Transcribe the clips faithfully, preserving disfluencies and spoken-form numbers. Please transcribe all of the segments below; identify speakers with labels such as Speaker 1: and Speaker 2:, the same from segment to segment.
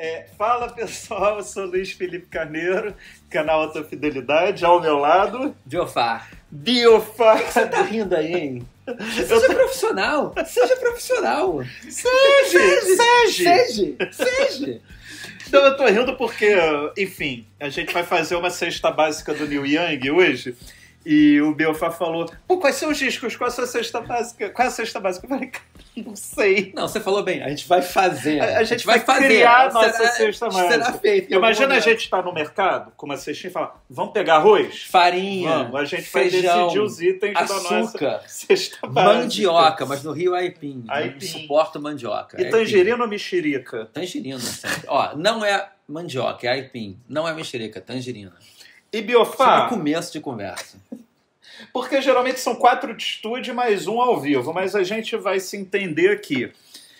Speaker 1: É, fala pessoal, eu sou Luiz Felipe Carneiro, canal Autofidelidade, ao meu lado,
Speaker 2: Biofar.
Speaker 1: Biofar.
Speaker 2: Por que você tá rindo aí, hein? Seja tô... profissional, seja profissional.
Speaker 1: Seja, seja,
Speaker 2: seja, seja.
Speaker 1: Então eu tô rindo porque, enfim, a gente vai fazer uma cesta básica do Neil Young hoje. E o Biofar falou, pô, quais são os discos? Qual é a sua cesta básica? Qual é a cesta básica? Eu falei, cara, não sei.
Speaker 2: Não, você falou bem, a gente vai fazer.
Speaker 1: A, a, gente, a gente vai, vai fazer. criar a nossa será, cesta básica.
Speaker 2: Será feito.
Speaker 1: Imagina a gente estar tá no mercado com uma cestinha e falar, vamos pegar arroz?
Speaker 2: Farinha,
Speaker 1: vamos, a gente
Speaker 2: feijão,
Speaker 1: vai decidir os itens
Speaker 2: açúcar,
Speaker 1: da nossa cesta básica.
Speaker 2: Mandioca, mas no Rio é aipim.
Speaker 1: aipim.
Speaker 2: Não suporto mandioca.
Speaker 1: E
Speaker 2: é
Speaker 1: tangerina aipim. Ou mexerica?
Speaker 2: Tangerina, sempre. Ó, não é mandioca, é aipim. Não é mexerica, tangerina.
Speaker 1: E Biofar?
Speaker 2: Só no começo de conversa.
Speaker 1: Porque geralmente são quatro de estúdio mais um ao vivo, mas a gente vai se entender aqui.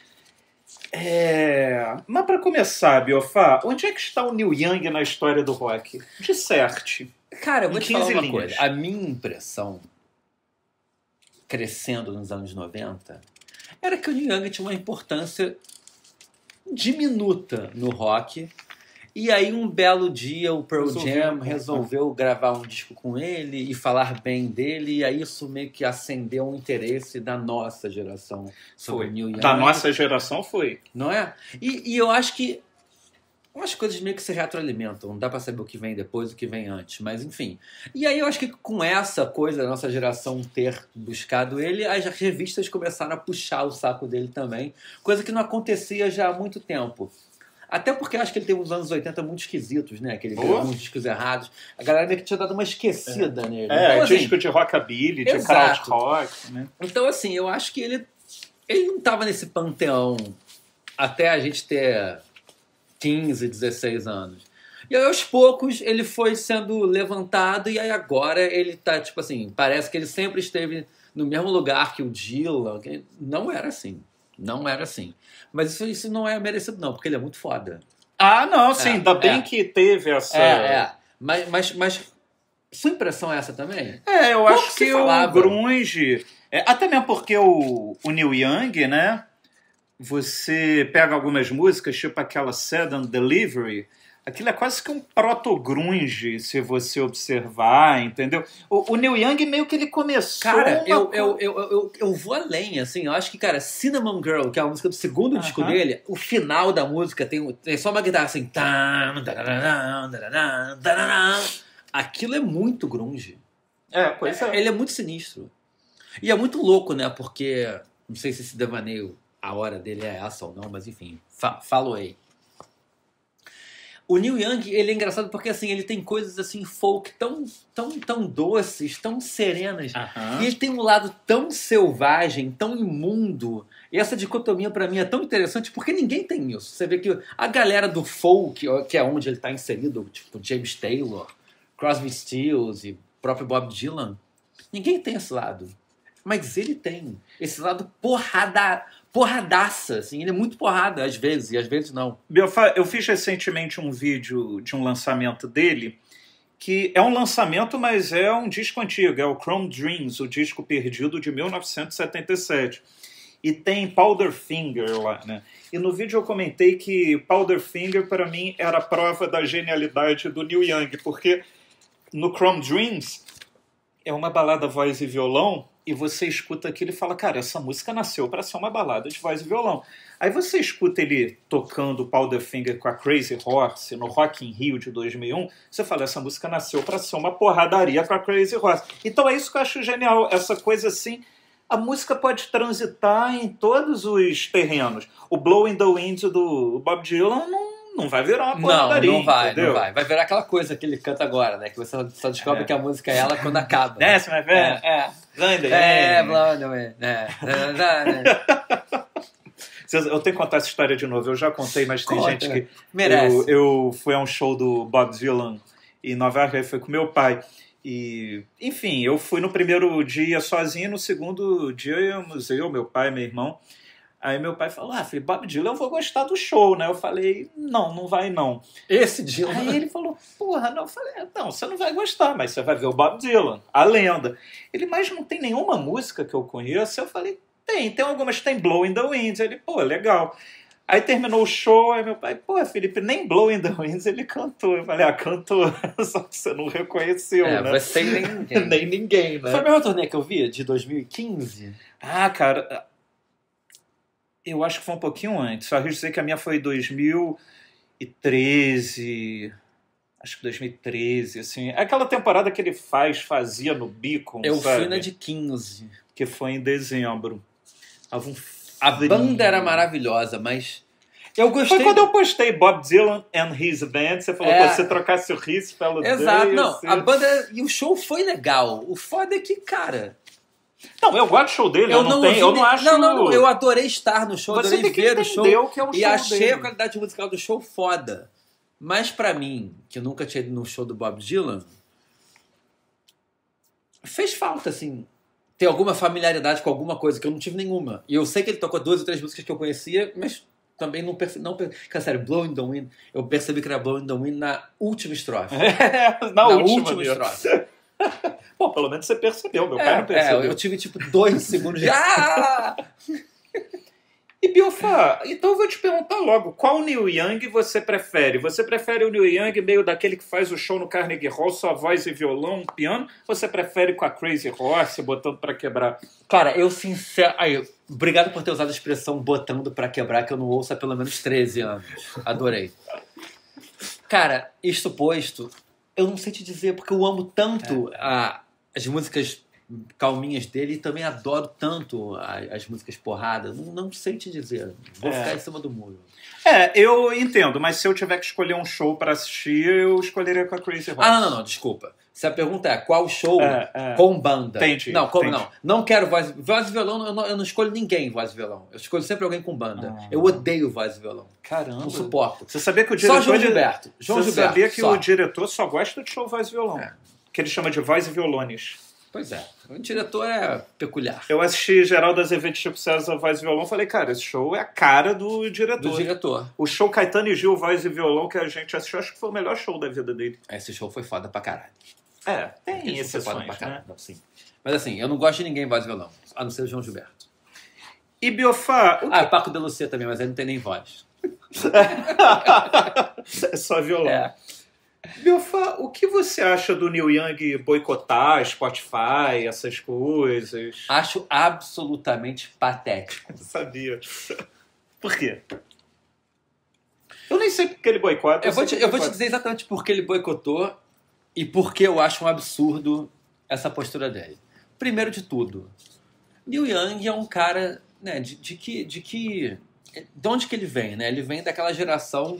Speaker 1: É... Mas para começar, Biofar, onde é que está o Neil Young na história do rock? Disserte.
Speaker 2: Cara, eu vou te falar uma
Speaker 1: linhas.
Speaker 2: coisa. A minha impressão, crescendo nos anos noventa, era que o Neil Young tinha uma importância diminuta no rock. E aí, um belo dia, o Pearl Jam resolveu gravar um disco com ele e falar bem dele, e aí isso meio que acendeu um interesse da nossa geração sobre o Neil Young.
Speaker 1: Da nossa geração foi.
Speaker 2: Não é? E, e eu acho que umas coisas meio que se retroalimentam, não dá pra saber o que vem depois, o que vem antes, mas enfim. E aí eu acho que com essa coisa da nossa geração ter buscado ele, as revistas começaram a puxar o saco dele também, coisa que não acontecia já há muito tempo. Até porque eu acho que ele teve uns anos oitenta muito esquisitos, né? Que ele teve uns discos errados. A galera meio que tinha dado uma esquecida
Speaker 1: é.
Speaker 2: nele.
Speaker 1: É,
Speaker 2: então, assim,
Speaker 1: disco de rockabilly, de crowd rock, né?
Speaker 2: Então, assim, eu acho que ele, ele não estava nesse panteão até a gente ter quinze, dezesseis anos. E aí, aos poucos, ele foi sendo levantado e aí agora ele tá, tipo assim, parece que ele sempre esteve no mesmo lugar que o Dylan. Que não era assim. Não era assim. Mas isso, isso não é merecido, não, porque ele é muito foda.
Speaker 1: Ah, não, sim. É, ainda bem
Speaker 2: é.
Speaker 1: que teve essa...
Speaker 2: É, é. Mas, mas, mas sua impressão é essa também?
Speaker 1: É, eu
Speaker 2: Pouco
Speaker 1: acho que o grunge... É, até mesmo porque o, o Neil Young, né? Você pega algumas músicas, tipo aquela Sad and Delivery... Aquilo é quase que um proto-grunge, se você observar, entendeu? O, o Neil Young meio que ele começou...
Speaker 2: Cara,
Speaker 1: uma...
Speaker 2: eu, eu, eu, eu, eu vou além, assim. Eu acho que, cara, Cinnamon Girl, que é a música do segundo uh-huh. disco dele, o final da música tem, tem só uma guitarra assim... Aquilo é muito grunge.
Speaker 1: É, pois é.
Speaker 2: Ele é muito sinistro. E é muito louco, né? Porque, não sei se esse devaneio, a hora dele é essa ou não, mas enfim, fa falo aí. O Neil Young, ele é engraçado porque, assim, ele tem coisas, assim, folk tão, tão, tão doces, tão serenas.
Speaker 1: Uhum.
Speaker 2: E ele tem um lado tão selvagem, tão imundo. E essa dicotomia, pra mim, é tão interessante porque ninguém tem isso. Você vê que a galera do folk, que é onde ele tá inserido, tipo James Taylor, Crosby, Stills e próprio Bob Dylan, ninguém tem esse lado. Mas ele tem esse lado porrada... porradaça, assim, ele é muito porrada às vezes, e às vezes não.
Speaker 1: Eu fiz recentemente um vídeo de um lançamento dele, que é um lançamento, mas é um disco antigo, é o Chrome Dreams, o disco perdido de mil novecentos e setenta e sete. E tem Powderfinger lá, né? E no vídeo eu comentei que Powderfinger, para mim, era a prova da genialidade do Neil Young, porque no Chrome Dreams é uma balada voz e violão, e você escuta aquilo e fala, cara, essa música nasceu para ser uma balada de voz e violão. Aí você escuta ele tocando Powderfinger com a Crazy Horse no Rock in Rio de dois mil e um, você fala, essa música nasceu para ser uma porradaria com a Crazy Horse. Então é isso que eu acho genial, essa coisa assim, a música pode transitar em todos os terrenos. O Blowing the Wind do Bob Dylan não Não vai virar uma porradaria,
Speaker 2: Não, não vai,
Speaker 1: entendeu?
Speaker 2: não vai. Vai virar aquela coisa que ele canta agora, né? Que você só descobre
Speaker 1: é.
Speaker 2: que a música é ela quando acaba.
Speaker 1: Desce, mas velho.
Speaker 2: É, é. É, Blonde, é.
Speaker 1: Eu tenho que contar essa história de novo. Eu já contei, mas tem
Speaker 2: Conta,
Speaker 1: gente que...
Speaker 2: merece.
Speaker 1: Eu, eu fui a um show do Bob Dylan em Nova York, aí foi com meu pai. E, enfim, eu fui no primeiro dia sozinho, no segundo dia íamos eu, meu pai, meu irmão. Aí meu pai falou, ah, filho, Bob Dylan, eu vou gostar do show, né? Eu falei, não, não vai não.
Speaker 2: Esse Dylan?
Speaker 1: Aí ele falou, porra, não. Eu falei, não, você não vai gostar, mas você vai ver o Bob Dylan, a lenda. Ele, mas não tem nenhuma música que eu conheço? Eu falei, tem, tem algumas, tem Blowing the Wind. Ele, pô, legal. Aí terminou o show, aí meu pai, pô, Felipe, nem Blowing the Winds ele cantou. Eu falei, ah, cantou, só que você não reconheceu,
Speaker 2: É,
Speaker 1: né?
Speaker 2: você nem ninguém.
Speaker 1: Nem ninguém, né?
Speaker 2: Foi a mesma turnê que eu vi, de dois mil e quinze?
Speaker 1: Ah, cara, eu acho que foi um pouquinho antes. Só arrisco dizer que a minha foi dois mil e treze, acho que dois mil e treze, assim. É aquela temporada que ele faz, fazia no Beacon,
Speaker 2: Eu
Speaker 1: sabe?
Speaker 2: fui na de quinze.
Speaker 1: Que foi em dezembro. Tava um
Speaker 2: A
Speaker 1: frio.
Speaker 2: banda era maravilhosa, mas eu gostei.
Speaker 1: Foi quando eu postei Bob Dylan and His Band, você falou
Speaker 2: É.
Speaker 1: que você trocasse o Riz pelo
Speaker 2: Exato,
Speaker 1: Day,
Speaker 2: não,
Speaker 1: assim.
Speaker 2: a banda e o show foi legal. O foda é que, cara,
Speaker 1: Não, eu gosto do show dele, eu,
Speaker 2: eu
Speaker 1: não,
Speaker 2: não
Speaker 1: tenho,
Speaker 2: ouvi
Speaker 1: eu não
Speaker 2: nem-
Speaker 1: acho...
Speaker 2: não, não, não, eu adorei estar no show,
Speaker 1: Você
Speaker 2: adorei
Speaker 1: tem que
Speaker 2: ver o show
Speaker 1: entender o que é o
Speaker 2: e
Speaker 1: show
Speaker 2: achei
Speaker 1: dele.
Speaker 2: a qualidade musical do show foda. Mas pra mim, que eu nunca tinha ido no show do Bob Dylan, fez falta, assim, ter alguma familiaridade com alguma coisa, que eu não tive nenhuma. E eu sei que ele tocou duas ou três músicas que eu conhecia, mas também não percebi. Não, perce- cara, sério, Blowing the Wind, eu percebi que era Blowing the Wind na última estrofe.
Speaker 1: na,
Speaker 2: na
Speaker 1: última,
Speaker 2: última
Speaker 1: mesmo.
Speaker 2: estrofe.
Speaker 1: Pô, pelo menos você percebeu, meu pai
Speaker 2: É,
Speaker 1: não percebeu.
Speaker 2: é, eu tive tipo dois segundos de. Ah!
Speaker 1: E Biofá, então eu vou te perguntar logo, qual Neil Young você prefere? Você prefere o Neil Young meio daquele que faz o show no Carnegie Hall, só voz e violão, piano? Ou você prefere com a Crazy Horse, botando pra quebrar?
Speaker 2: Cara, eu sincero. Aí, obrigado por ter usado a expressão botando pra quebrar, que eu não ouço há pelo menos treze anos. Adorei. Cara, isto posto, eu não sei te dizer, porque eu amo tanto a, as músicas calminhas dele e também adoro tanto a- as músicas porradas. Não, não sei te dizer. Vou
Speaker 1: É.
Speaker 2: ficar em cima do muro.
Speaker 1: É, eu entendo, mas se eu tiver que escolher um show pra assistir, eu escolheria com a Crazy Horse.
Speaker 2: Ah, não, não, não, desculpa. Se a pergunta é qual show
Speaker 1: É, é.
Speaker 2: com banda.
Speaker 1: Entendi,
Speaker 2: Não, como
Speaker 1: entendi.
Speaker 2: não? Não quero voz, voz e violão, eu não, eu não escolho ninguém em voz e violão. Eu escolho sempre alguém com banda.
Speaker 1: Ah.
Speaker 2: Eu odeio voz e violão.
Speaker 1: Caramba.
Speaker 2: Não suporto.
Speaker 1: Você sabia que o
Speaker 2: Só
Speaker 1: diretor...
Speaker 2: João
Speaker 1: ele-
Speaker 2: Gilberto. João
Speaker 1: Você
Speaker 2: Gilberto.
Speaker 1: sabia que
Speaker 2: só.
Speaker 1: o diretor só gosta de show voz e violão.
Speaker 2: É.
Speaker 1: Que ele chama de voz e violones.
Speaker 2: Pois é. O diretor é peculiar.
Speaker 1: Eu assisti Geraldo Azevedo e Chico César voz e violão, falei, cara, esse show é a cara do diretor.
Speaker 2: Do diretor.
Speaker 1: O show Caetano e Gil, voz e violão, que a gente assistiu, acho que foi o melhor show da vida dele.
Speaker 2: Esse show foi foda pra caralho.
Speaker 1: É, tem
Speaker 2: Esse show foi foda
Speaker 1: exceções,
Speaker 2: pra caralho.
Speaker 1: né?
Speaker 2: Não, sim. Mas assim, eu não gosto de ninguém em voz e violão. A não ser o João Gilberto.
Speaker 1: E Biofá, o que...
Speaker 2: Ah, Paco de Lucia também, mas ele não tem nem voz.
Speaker 1: é só violão.
Speaker 2: É.
Speaker 1: Biofá, o que você acha do Neil Young boicotar Spotify, essas coisas?
Speaker 2: Acho absolutamente patético.
Speaker 1: Eu sabia. Por quê? Eu nem sei porque ele boicota.
Speaker 2: Eu vou,
Speaker 1: sei
Speaker 2: te,
Speaker 1: que
Speaker 2: eu vou te
Speaker 1: boicota.
Speaker 2: dizer exatamente por que ele boicotou e por que eu acho um absurdo essa postura dele. Primeiro de tudo, Neil Young é um cara, né, de, de que... De que de onde que ele vem, né? Ele vem daquela geração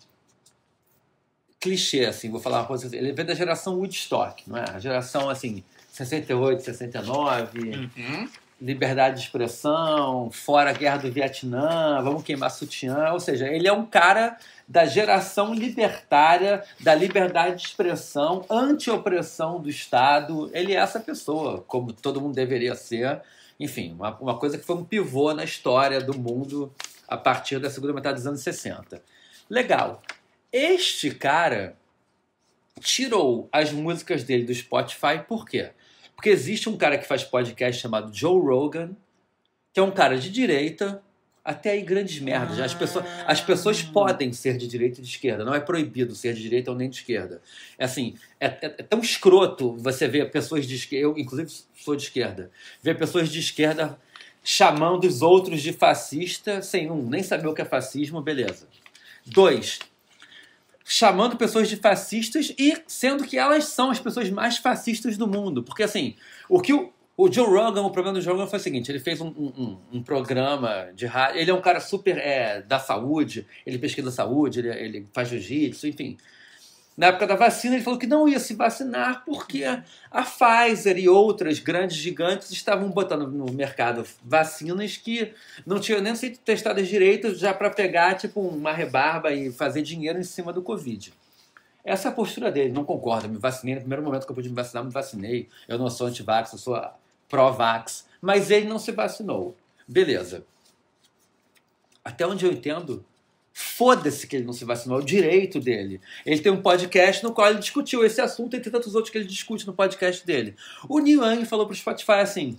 Speaker 2: clichê, assim, vou falar uma coisa assim. Ele vem da geração Woodstock, não é? A geração, assim, sessenta e oito, sessenta e nove...
Speaker 1: Uhum.
Speaker 2: liberdade de expressão, fora a guerra do Vietnã, vamos queimar sutiã. Ou seja, ele é um cara da geração libertária, da liberdade de expressão, anti-opressão do Estado. Ele é essa pessoa, como todo mundo deveria ser. Enfim, uma, uma coisa que foi um pivô na história do mundo a partir da segunda metade dos anos sessenta. Legal. Este cara tirou as músicas dele do Spotify, por quê? Porque existe um cara que faz podcast chamado Joe Rogan, que é um cara de direita, até aí grandes merdas. As pessoas, as pessoas podem ser de direita e de esquerda, não é proibido ser de direita ou nem de esquerda. É assim, é, é, é tão escroto você ver pessoas de esquerda, eu inclusive sou de esquerda, ver pessoas de esquerda chamando os outros de fascista, sem um, nem saber o que é fascismo, beleza. Dois, chamando pessoas de fascistas e sendo que elas são as pessoas mais fascistas do mundo. Porque, assim, o que o, o Joe Rogan, o problema do Joe Rogan foi o seguinte, ele fez um, um, um programa de rádio, ele é um cara super é, da saúde, ele pesquisa saúde, ele, ele faz jiu-jitsu, enfim. Na época da vacina, ele falou que não ia se vacinar porque a Pfizer e outras grandes gigantes estavam botando no mercado vacinas que não tinham nem sido testadas direito já para pegar tipo uma rebarba e fazer dinheiro em cima do Covid. Essa é a postura dele, não concordo. Me vacinei no primeiro momento que eu pude me vacinar, me vacinei. Eu não sou anti-vax, eu sou pró-vax. Mas ele não se vacinou. Beleza. Até onde eu entendo, foda-se que ele não se vacinou, é o direito dele. Ele tem um podcast no qual ele discutiu esse assunto, entre tantos outros que ele discute no podcast dele. O Neil Young falou pro Spotify assim,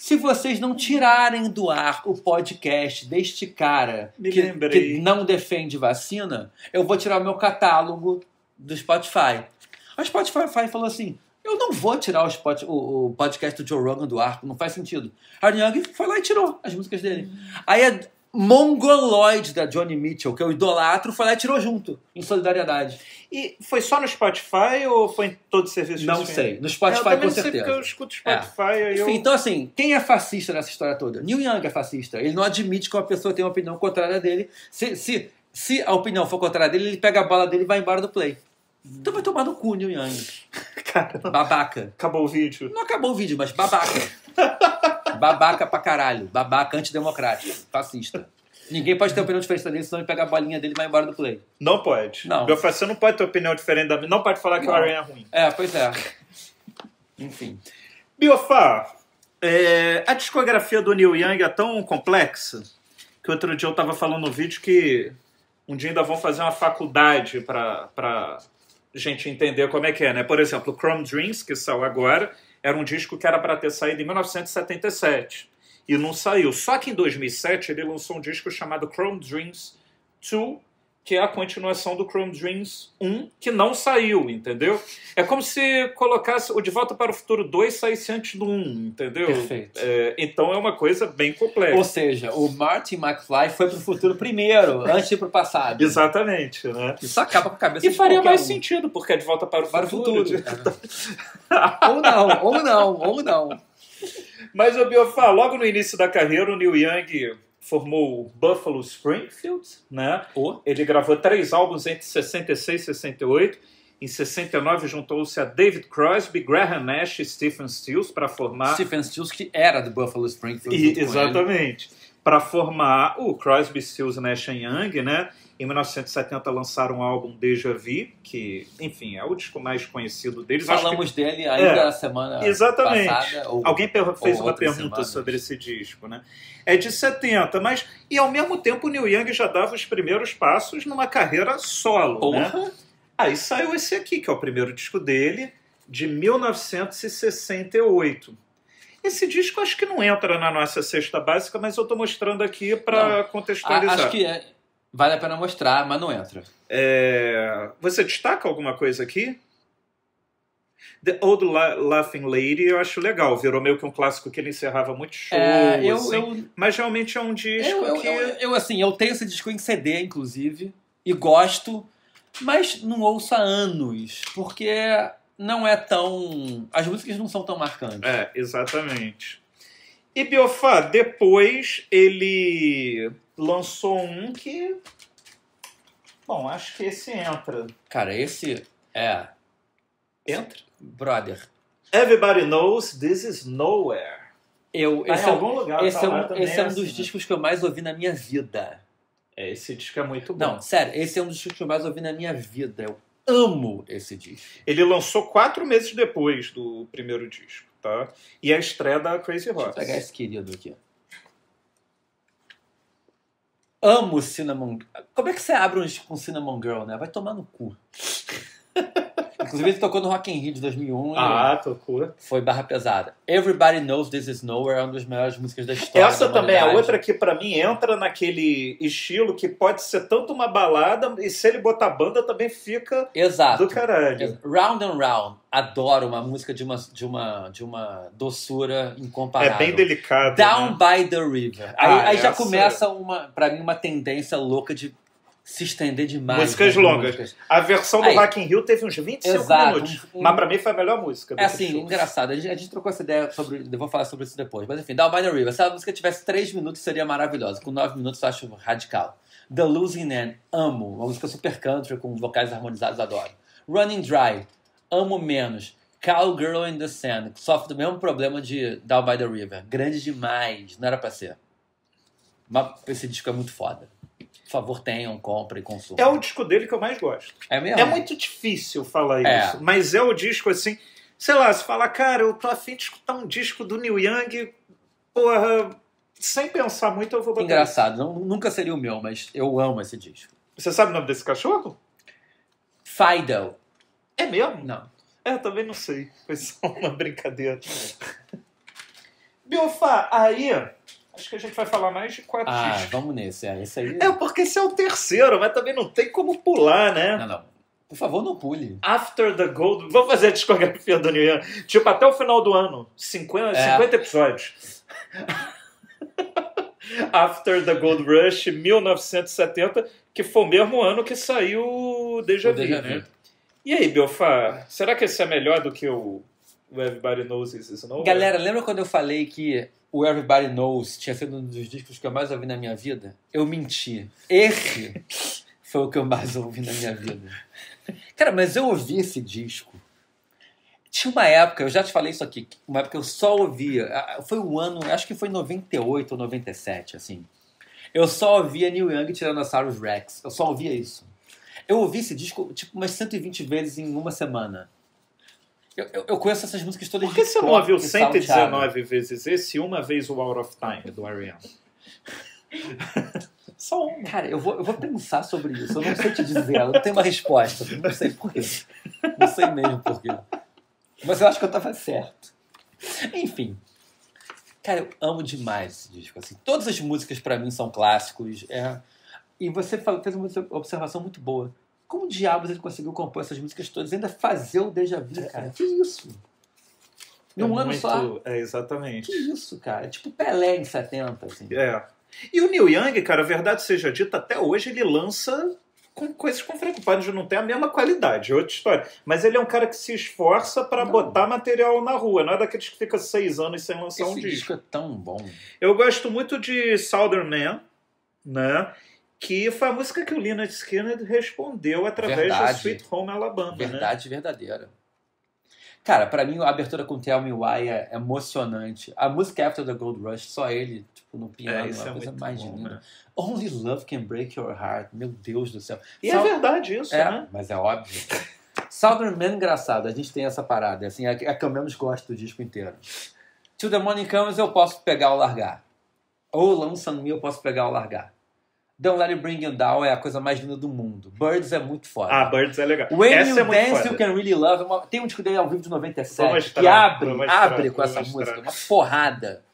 Speaker 2: Se vocês não tirarem do ar o podcast deste cara
Speaker 1: Me
Speaker 2: que,
Speaker 1: lembrei.
Speaker 2: que não defende vacina, eu vou tirar o meu catálogo do Spotify. A Spotify falou assim, eu não vou tirar o, spot, o, o podcast do Joe Rogan do ar, não faz sentido. Aaron Young foi lá e tirou as músicas dele. Aí a Mongoloid da Johnny Mitchell, que eu idolatro, foi lá e tirou junto, em solidariedade.
Speaker 1: E foi só no Spotify ou foi em todo o serviço?
Speaker 2: Não
Speaker 1: de
Speaker 2: sei, no
Speaker 1: eu
Speaker 2: Spotify
Speaker 1: também
Speaker 2: com
Speaker 1: não sei
Speaker 2: certeza.
Speaker 1: porque eu escuto Spotify. Aí eu...
Speaker 2: Enfim, então assim, quem é fascista nessa história toda? Neil Young é fascista. Ele não admite que uma pessoa tem uma opinião contrária dele. Se, se, se a opinião for contrária dele, ele pega a bola dele e vai embora do play. Então vai tomar no cu, Neil Young.
Speaker 1: Caramba.
Speaker 2: Babaca.
Speaker 1: Acabou o vídeo.
Speaker 2: Não acabou o vídeo, mas babaca. Babaca pra caralho. Babaca antidemocrático. Fascista. Ninguém pode ter opinião diferente dele, senão ele pega a bolinha dele e vai embora do play.
Speaker 1: Não pode.
Speaker 2: Não.
Speaker 1: Meu você não pode ter opinião diferente da minha. Não pode falar que
Speaker 2: Não.
Speaker 1: o Aaron é ruim.
Speaker 2: É, pois é. Enfim.
Speaker 1: Biofá, é, a discografia do Neil Young é tão complexa que outro dia eu estava falando no vídeo que um dia ainda vão fazer uma faculdade para gente entender como é que é, né? Por exemplo, o Chrome Dreams, que saiu agora, era um disco que era para ter saído em mil novecentos e setenta e sete e não saiu. Só que em dois mil e sete ele lançou um disco chamado Chrome Dreams dois, que é a continuação do Chrome Dreams um, que não saiu, entendeu? É como se colocasse o De Volta para o Futuro dois saísse antes do um, entendeu?
Speaker 2: Perfeito.
Speaker 1: É, então é uma coisa bem complexa.
Speaker 2: Ou seja, o Martin McFly foi pro futuro primeiro, antes de ir pro passado.
Speaker 1: Exatamente, né?
Speaker 2: Isso acaba com a cabeça
Speaker 1: E
Speaker 2: de
Speaker 1: faria
Speaker 2: qualquer
Speaker 1: mais
Speaker 2: um.
Speaker 1: sentido, porque é De Volta para o
Speaker 2: Para o
Speaker 1: Futuro.
Speaker 2: futuro. Ou não, ou não, ou não.
Speaker 1: Mas, ô Biofá, logo no início da carreira, o Neil Young formou o Buffalo Springfield, né?
Speaker 2: Oh.
Speaker 1: Ele gravou três álbuns entre sessenta e seis e sessenta e oito. Em sessenta e nove juntou-se a David Crosby, Graham Nash e Stephen Stills para formar...
Speaker 2: Stephen Stills, que era do Buffalo Springfield.
Speaker 1: E, exatamente. Para formar o Crosby, Stills, Nash and Young, né? Em mil novecentos e setenta lançaram o álbum Deja Vu, que, enfim, é o disco mais conhecido deles.
Speaker 2: Falamos
Speaker 1: que...
Speaker 2: dele ainda
Speaker 1: é,
Speaker 2: na semana
Speaker 1: exatamente.
Speaker 2: passada. Ou,
Speaker 1: Alguém fez
Speaker 2: ou
Speaker 1: uma pergunta
Speaker 2: semanas.
Speaker 1: sobre esse disco, né? É de setenta, mas... E ao mesmo tempo o Neil Young já dava os primeiros passos numa carreira solo,
Speaker 2: Porra.
Speaker 1: né? Aí saiu esse aqui, que é o primeiro disco dele, de mil novecentos e sessenta e oito. Esse disco acho que não entra na nossa cesta básica, mas eu estou mostrando aqui para contextualizar.
Speaker 2: Acho que é, vale a pena mostrar, mas não entra.
Speaker 1: É... Você destaca alguma coisa aqui? The Old La Laughing Lady eu acho legal. Virou meio que um clássico que ele encerrava muito show.
Speaker 2: É, eu,
Speaker 1: assim.
Speaker 2: eu,
Speaker 1: Mas realmente é um disco
Speaker 2: eu, eu,
Speaker 1: que...
Speaker 2: eu, eu, assim, eu tenho esse disco em C D, inclusive, e gosto, mas não ouço há anos, porque não é tão... As músicas não são tão marcantes.
Speaker 1: É, exatamente. E Biofá, depois ele lançou um que... Bom, acho que esse entra.
Speaker 2: Cara, esse é...
Speaker 1: Entra?
Speaker 2: Brother.
Speaker 1: Everybody Knows This Is Nowhere.
Speaker 2: Eu,
Speaker 1: Tá
Speaker 2: esse
Speaker 1: em
Speaker 2: é,
Speaker 1: algum lugar.
Speaker 2: esse,
Speaker 1: tá
Speaker 2: é
Speaker 1: lá
Speaker 2: um,
Speaker 1: também,
Speaker 2: esse é um
Speaker 1: assim,
Speaker 2: dos
Speaker 1: né?
Speaker 2: discos que eu mais ouvi na minha vida.
Speaker 1: É, esse disco é muito bom.
Speaker 2: Não, sério, esse é um dos discos que eu mais ouvi na minha vida. Eu amo esse disco.
Speaker 1: Ele lançou quatro meses depois do primeiro disco, tá? E é a estreia da Crazy Horse.
Speaker 2: Deixa eu pegar esse querido aqui. Amo Cinnamon... Como é que você abre um disco com Cinnamon Girl, né? Vai tomar no cu. Inclusive ele tocou no Rock in Rio de dois mil e um.
Speaker 1: Ah, tocou.
Speaker 2: Foi barra pesada. Everybody Knows This Is Nowhere é uma das melhores músicas da história.
Speaker 1: Essa
Speaker 2: da
Speaker 1: também é
Speaker 2: humanidade.
Speaker 1: outra que pra mim entra naquele estilo que pode ser tanto uma balada e se ele botar banda também fica
Speaker 2: Exato.
Speaker 1: do caralho.
Speaker 2: Ex- Round and Round. Adoro uma música de uma, de uma, de uma doçura incomparável.
Speaker 1: É bem delicado.
Speaker 2: Down
Speaker 1: né?
Speaker 2: by the River. Aí,
Speaker 1: Ah,
Speaker 2: aí já
Speaker 1: essa-
Speaker 2: começa, uma, pra mim, uma tendência louca de se estender demais.
Speaker 1: Músicas
Speaker 2: nas
Speaker 1: longas.
Speaker 2: músicas.
Speaker 1: A versão do
Speaker 2: Aí.
Speaker 1: Rock in Rio teve uns vinte e cinco
Speaker 2: Exato.
Speaker 1: minutos.
Speaker 2: Um-
Speaker 1: Mas pra mim foi a melhor música.
Speaker 2: É
Speaker 1: desse
Speaker 2: assim,
Speaker 1: show.
Speaker 2: engraçado. A gente, a gente trocou essa ideia sobre... Eu vou falar sobre isso depois. Mas enfim, Down by the River. Se a música tivesse três minutos, seria maravilhosa. Com nove minutos, eu acho radical. The Losing End. Amo. Uma música super country, com vocais harmonizados, adoro. Running Dry. Amo menos. Cowgirl in the Sand. Sofre do mesmo problema de Down by the River. Grande demais. Não era pra ser. Mas esse disco é muito foda. Por favor, tenham, comprem, consumam.
Speaker 1: É o disco dele que eu mais gosto.
Speaker 2: É mesmo?
Speaker 1: É muito difícil falar
Speaker 2: É.
Speaker 1: isso, mas é o disco assim, sei lá, se falar, cara, eu tô afim de escutar um disco do Neil Young, porra, sem pensar muito eu vou botar.
Speaker 2: Engraçado. Não, nunca seria o meu, mas eu amo esse disco.
Speaker 1: Você sabe o nome desse cachorro?
Speaker 2: Fido.
Speaker 1: É mesmo?
Speaker 2: Não.
Speaker 1: É, eu também não sei. Foi só uma brincadeira. Biofá, aí... Acho que a gente vai falar mais de quatro
Speaker 2: Ah,
Speaker 1: discos.
Speaker 2: vamos nesse. É, esse aí.
Speaker 1: É, porque esse é o terceiro, mas também não tem como pular, né?
Speaker 2: Não, não. Por favor, não pule.
Speaker 1: After the Gold... Vamos fazer a discografia do Neil Young. Tipo, até o final do ano. cinquenta,
Speaker 2: É.
Speaker 1: cinquenta episódios. After the Gold Rush, mil novecentos e setenta, que foi o mesmo ano que saiu o Deja
Speaker 2: O
Speaker 1: Vu,
Speaker 2: Deja
Speaker 1: né?
Speaker 2: Vu.
Speaker 1: E aí, Biofá, será que esse é melhor do que o, o Everybody Knows This Is Nowhere?
Speaker 2: Galera, lembra quando eu falei que o Everybody Knows tinha sido um dos discos que eu mais ouvi na minha vida? Eu menti. Esse foi o que eu mais ouvi na minha vida. Cara, mas eu ouvi esse disco. Tinha uma época, eu já te falei isso aqui, uma época que eu só ouvia. Foi o ano, acho que foi noventa e oito ou noventa e sete, assim. Eu só ouvia Neil Young e Tyrannosaurus Rex. Eu só ouvia isso. Eu ouvi esse disco tipo umas cento e vinte vezes em uma semana. Eu, eu, eu conheço essas músicas todas
Speaker 1: Por que
Speaker 2: de
Speaker 1: você não
Speaker 2: cor
Speaker 1: ouviu
Speaker 2: e
Speaker 1: cento e dezenove
Speaker 2: salteado.
Speaker 1: vezes esse e uma vez o Out of Time, do R E M? Só uma.
Speaker 2: Cara, eu vou, eu vou pensar sobre isso. Eu não sei te dizer. Eu não tenho uma resposta. Não sei porquê. Não sei mesmo porquê. Mas eu acho que eu tava certo. Enfim. Cara, eu amo demais esse disco. Assim, todas as músicas pra mim são clássicos. É... E você fez uma observação muito boa. Como diabos ele conseguiu compor essas músicas todas e ainda fazer o Deja Vu, cara? Que isso? Num
Speaker 1: É
Speaker 2: ano
Speaker 1: muito-
Speaker 2: só?
Speaker 1: É, exatamente.
Speaker 2: Que isso, cara? É tipo Pelé em setenta, assim.
Speaker 1: É. E o Neil Young, cara, a verdade seja dita, até hoje ele lança com coisas com frequência. Pode não ter a mesma qualidade, é outra história. Mas ele é um cara que se esforça pra
Speaker 2: Não.
Speaker 1: botar material na rua. Não é daqueles que fica seis anos sem lançar
Speaker 2: Esse
Speaker 1: um
Speaker 2: disco
Speaker 1: disco.
Speaker 2: é tão bom.
Speaker 1: Eu gosto muito de Southern Man, né? Que foi a música que o Lynyrd Skynyrd respondeu através
Speaker 2: Verdade.
Speaker 1: de Sweet Home Alabama, né?
Speaker 2: Verdade verdadeira. Cara, pra mim a abertura com Tell Me Why é emocionante. A música After the Gold Rush, só ele, tipo, no piano,
Speaker 1: É,
Speaker 2: é,
Speaker 1: isso
Speaker 2: uma
Speaker 1: é
Speaker 2: coisa
Speaker 1: muito
Speaker 2: mais
Speaker 1: bom,
Speaker 2: linda.
Speaker 1: né?
Speaker 2: Only Love Can Break Your Heart. Meu Deus do céu.
Speaker 1: E
Speaker 2: Só-
Speaker 1: é verdade isso,
Speaker 2: É,
Speaker 1: né?
Speaker 2: mas é óbvio. Southern Man, engraçado, a gente tem essa parada. Assim, é a é que eu menos gosto do disco inteiro. To the Morning Comes eu posso pegar ou largar. Ou Lonesome Me eu posso pegar ou largar. Don't Let It Bring You Down é a coisa mais linda do mundo. Birds é muito foda.
Speaker 1: Ah, Birds é legal.
Speaker 2: When
Speaker 1: Essa
Speaker 2: You
Speaker 1: é muito
Speaker 2: Dance,
Speaker 1: foda.
Speaker 2: You Can Really Love. é uma- Tem um disco dele ao vivo de noventa e sete
Speaker 1: Vou mostrar,
Speaker 2: que abre,
Speaker 1: vou mostrar,
Speaker 2: abre com
Speaker 1: vou
Speaker 2: essa
Speaker 1: mostrar.
Speaker 2: música. Uma porrada.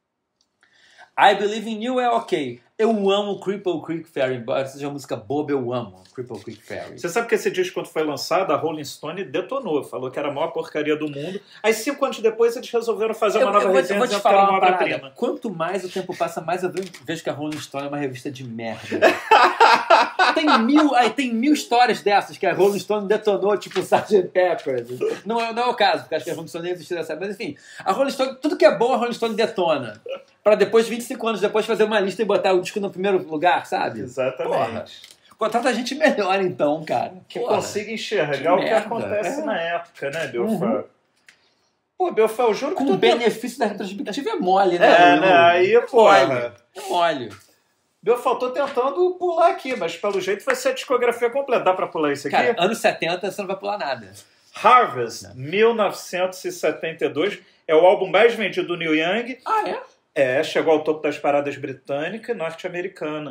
Speaker 2: I Believe in You é ok. Eu amo Cripple Creek Ferry. Embora seja uma música boba, eu amo Cripple Creek Ferry.
Speaker 1: Você sabe que esse disco, quando foi lançado, a Rolling Stone detonou. Falou que era a maior porcaria do mundo. Aí, cinco anos depois, eles resolveram fazer uma
Speaker 2: Eu,
Speaker 1: nova
Speaker 2: eu vou, eu
Speaker 1: resenha
Speaker 2: vou te
Speaker 1: dizendo que era
Speaker 2: falar
Speaker 1: uma
Speaker 2: uma parada.
Speaker 1: obra-prima.
Speaker 2: Quanto mais o tempo passa, mais eu vejo que a Rolling Stone é uma revista de merda. tem, mil, aí tem mil histórias dessas que a Rolling Stone detonou, tipo sergeant Pepper. Não é, não é o caso, porque acho que a Rolling Stone nem existiu nessa. Mas enfim, a Rolling Stone, tudo que é bom, a Rolling Stone detona. Pra depois, vinte e cinco anos depois, fazer uma lista e botar o disco no primeiro lugar, sabe?
Speaker 1: Exatamente.
Speaker 2: Porra. Contrata gente melhor, então, cara.
Speaker 1: Que
Speaker 2: Porra.
Speaker 1: consiga enxergar
Speaker 2: Que
Speaker 1: o que
Speaker 2: merda.
Speaker 1: acontece
Speaker 2: É.
Speaker 1: na época, né, Belfá?
Speaker 2: Uhum.
Speaker 1: Pô, Belfá, eu juro que
Speaker 2: Com
Speaker 1: tu
Speaker 2: o benefício da retrospectiva é mole, né?
Speaker 1: É,
Speaker 2: Lu?
Speaker 1: né? Aí,
Speaker 2: É
Speaker 1: porra.
Speaker 2: mole. É mole.
Speaker 1: Belfá, eu tô tentando pular aqui, mas pelo jeito vai ser a discografia completa. Dá pra pular isso aqui?
Speaker 2: Cara, anos setenta você não vai pular nada.
Speaker 1: Harvest, mil novecentos e setenta e dois, é o álbum mais vendido do Neil Young.
Speaker 2: Ah, é?
Speaker 1: É, chegou ao topo das paradas britânica e norte-americana.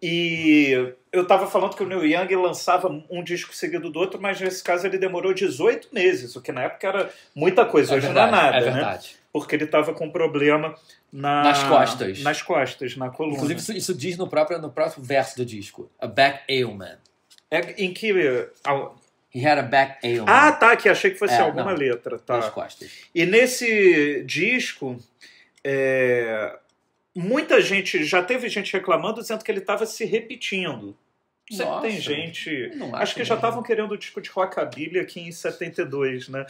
Speaker 1: E eu tava falando que o Neil Young lançava um disco seguido do outro, mas nesse caso ele demorou dezoito meses, o que na época era muita coisa,
Speaker 2: É
Speaker 1: hoje
Speaker 2: verdade,
Speaker 1: não é nada,
Speaker 2: é
Speaker 1: né?
Speaker 2: verdade.
Speaker 1: Porque ele tava com problema na...
Speaker 2: Nas costas.
Speaker 1: Nas costas, na coluna.
Speaker 2: Inclusive, isso, isso diz no próprio, no próprio verso do disco. A back ailment.
Speaker 1: É, em que...
Speaker 2: He had a back ailment.
Speaker 1: Ah, tá, que achei que fosse
Speaker 2: É,
Speaker 1: alguma
Speaker 2: não.
Speaker 1: letra. Tá.
Speaker 2: Nas costas.
Speaker 1: E nesse disco, é, muita gente, já teve gente reclamando, dizendo que ele estava se repetindo. Sempre
Speaker 2: Nossa,
Speaker 1: tem gente...
Speaker 2: não
Speaker 1: Acho
Speaker 2: acho
Speaker 1: que já
Speaker 2: mesmo.
Speaker 1: estavam querendo o disco de rockabilly aqui em setenta e dois, né?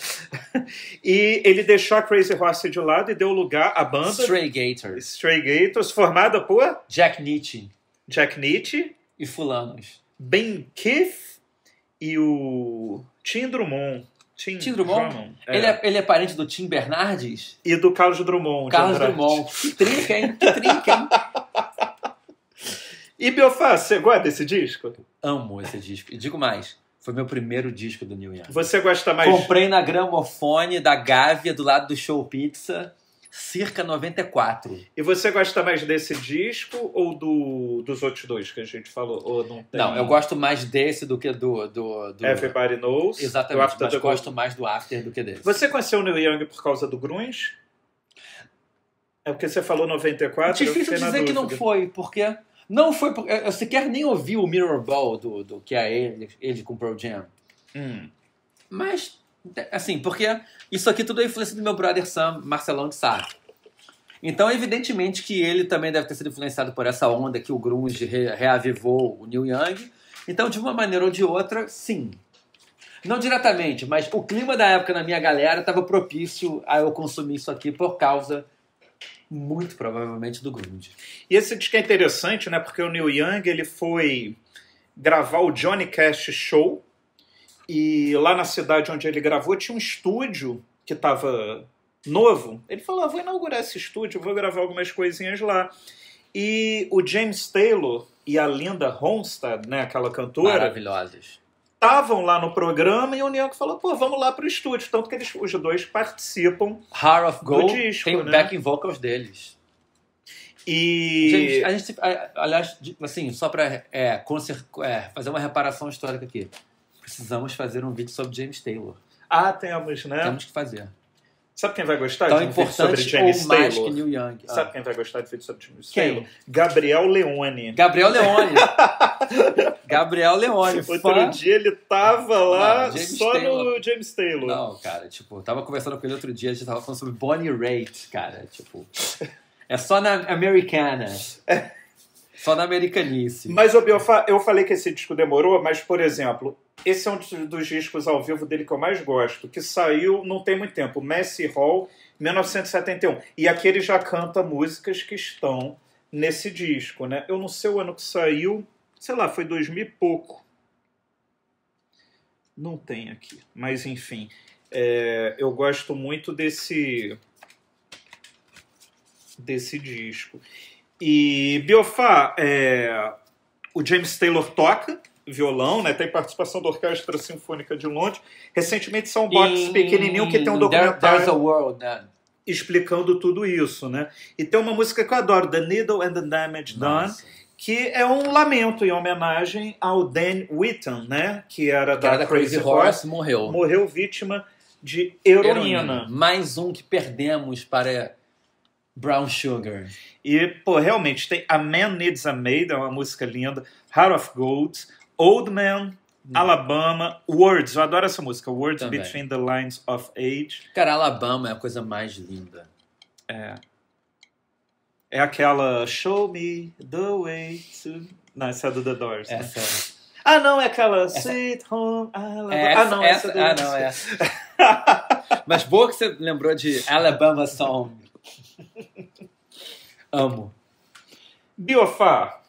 Speaker 1: E ele deixou a Crazy Horse de lado e deu lugar à banda
Speaker 2: Stray Gators.
Speaker 1: Stray Gators, formada por
Speaker 2: Jack Nietzsche
Speaker 1: Jack Nietzsche,
Speaker 2: e fulanos.
Speaker 1: Ben Keith e o Tim Drummond. Tim,
Speaker 2: Tim Drummond?
Speaker 1: é.
Speaker 2: Ele, é, ele é parente do Tim Bernardes?
Speaker 1: E do Carlos Drummond. de
Speaker 2: Carlos
Speaker 1: Andrade.
Speaker 2: Drummond. Que trinca, hein? Que trinca, hein?
Speaker 1: E Belfá, você gosta desse disco?
Speaker 2: Amo esse disco. E digo mais, foi meu primeiro disco do Neil Young.
Speaker 1: Você gosta mais...
Speaker 2: Comprei na gramofone da Gávea, do lado do Show Pizza, circa noventa e quatro.
Speaker 1: E você gosta mais desse disco ou do, dos outros dois que a gente falou? Ou não, tem...
Speaker 2: Não, eu gosto mais desse do que do... do, do...
Speaker 1: Everybody Knows. do
Speaker 2: Exatamente,
Speaker 1: After
Speaker 2: mas
Speaker 1: the
Speaker 2: gosto
Speaker 1: Gold.
Speaker 2: mais do After do que desse.
Speaker 1: Você conheceu o Neil Young por causa do grunge? É porque você falou noventa e quatro.
Speaker 2: Difícil dizer que não foi, porque... Não foi porque... Eu sequer nem ouvi o Mirror Ball do, do que é ele, ele com Pearl Jam.
Speaker 1: Hum.
Speaker 2: Mas, assim, porque isso aqui tudo é influência do meu brother Sam, Marcelão de Sá. Então, evidentemente que ele também deve ter sido influenciado por essa onda que o grunge re reavivou o Neil Young. Então, de uma maneira ou de outra, sim. Não diretamente, mas o clima da época na minha galera estava propício a eu consumir isso aqui por causa, muito provavelmente, do grunge.
Speaker 1: E esse disco é interessante, né? Porque o Neil Young ele foi gravar o Johnny Cash Show e lá na cidade onde ele gravou tinha um estúdio que estava novo. Ele falou, ah, vou inaugurar esse estúdio, vou gravar algumas coisinhas lá. E o James Taylor e a Linda Ronstadt, né, aquela cantora...
Speaker 2: Maravilhosas.
Speaker 1: Estavam lá no programa e o Neil Young falou, pô, vamos lá pro estúdio. Tanto que eles, os dois participam
Speaker 2: Heart of Gold
Speaker 1: do disco,
Speaker 2: tem o
Speaker 1: né?
Speaker 2: backing vocals deles.
Speaker 1: E...
Speaker 2: Gente, a gente, aliás, assim, só para é, é, fazer uma reparação histórica aqui. Precisamos fazer um vídeo sobre James Taylor.
Speaker 1: Ah, temos, né?
Speaker 2: Temos que fazer.
Speaker 1: Sabe quem vai gostar
Speaker 2: Tão
Speaker 1: de um vídeo sobre
Speaker 2: importante
Speaker 1: James
Speaker 2: ou mais
Speaker 1: Taylor?
Speaker 2: que Neil Young.
Speaker 1: Sabe
Speaker 2: Ah.
Speaker 1: quem vai gostar de vídeo sobre James
Speaker 2: Quem?
Speaker 1: Taylor? Gabriel Leone.
Speaker 2: Gabriel Leone. Gabriel Leone.
Speaker 1: Outro
Speaker 2: fã...
Speaker 1: dia ele tava lá
Speaker 2: Não, James
Speaker 1: só
Speaker 2: Taylor.
Speaker 1: no James Taylor.
Speaker 2: Não, cara, tipo, eu tava conversando com ele outro dia, a gente tava falando sobre Bonnie Raitt, cara, tipo... É só na americana. Só na americanice.
Speaker 1: Mas, ô, Biofá, eu falei que esse disco demorou, mas, por exemplo, esse é um dos discos ao vivo dele que eu mais gosto, que saiu não tem muito tempo, Massey Hall, mil novecentos e setenta e um. E aqui ele já canta músicas que estão nesse disco, né? Eu não sei o ano que saiu, sei lá, foi dois mil e pouco. Não tem aqui, mas enfim. É, eu gosto muito desse, desse disco. E, Biofá, é, o James Taylor toca violão, né? Tem participação da Orquestra Sinfônica de Londres. Recentemente são um box
Speaker 2: In,
Speaker 1: pequenininho que tem um
Speaker 2: There,
Speaker 1: documentário
Speaker 2: There's a World, né?
Speaker 1: explicando tudo isso, né? E tem uma música que eu adoro, The Needle and the Damage Done,
Speaker 2: Nossa.
Speaker 1: que é um lamento em homenagem ao Dan Whitten, né? Que era
Speaker 2: Que
Speaker 1: da,
Speaker 2: era da Crazy Horse, morreu.
Speaker 1: morreu vítima de heroína.
Speaker 2: Heroína. Mais um que perdemos para Brown Sugar.
Speaker 1: E, pô, realmente, tem A Man Needs a Maid, é uma música linda, Heart of Gold, Old Man, hum. Alabama, Words, eu adoro essa música, Words
Speaker 2: Também.
Speaker 1: Between the Lines of Age.
Speaker 2: Cara, Alabama é a coisa mais linda.
Speaker 1: É. É aquela Show Me the Way to... Não, essa é do The Doors. Né?
Speaker 2: Essa...
Speaker 1: Ah, não, é aquela
Speaker 2: Essa...
Speaker 1: Sweet Home Alabama.
Speaker 2: Essa,
Speaker 1: ah, não,
Speaker 2: essa...
Speaker 1: essa é do...
Speaker 2: Ah, não, é essa. Mas boa que você lembrou de Alabama Song. Amo.
Speaker 1: Biofá,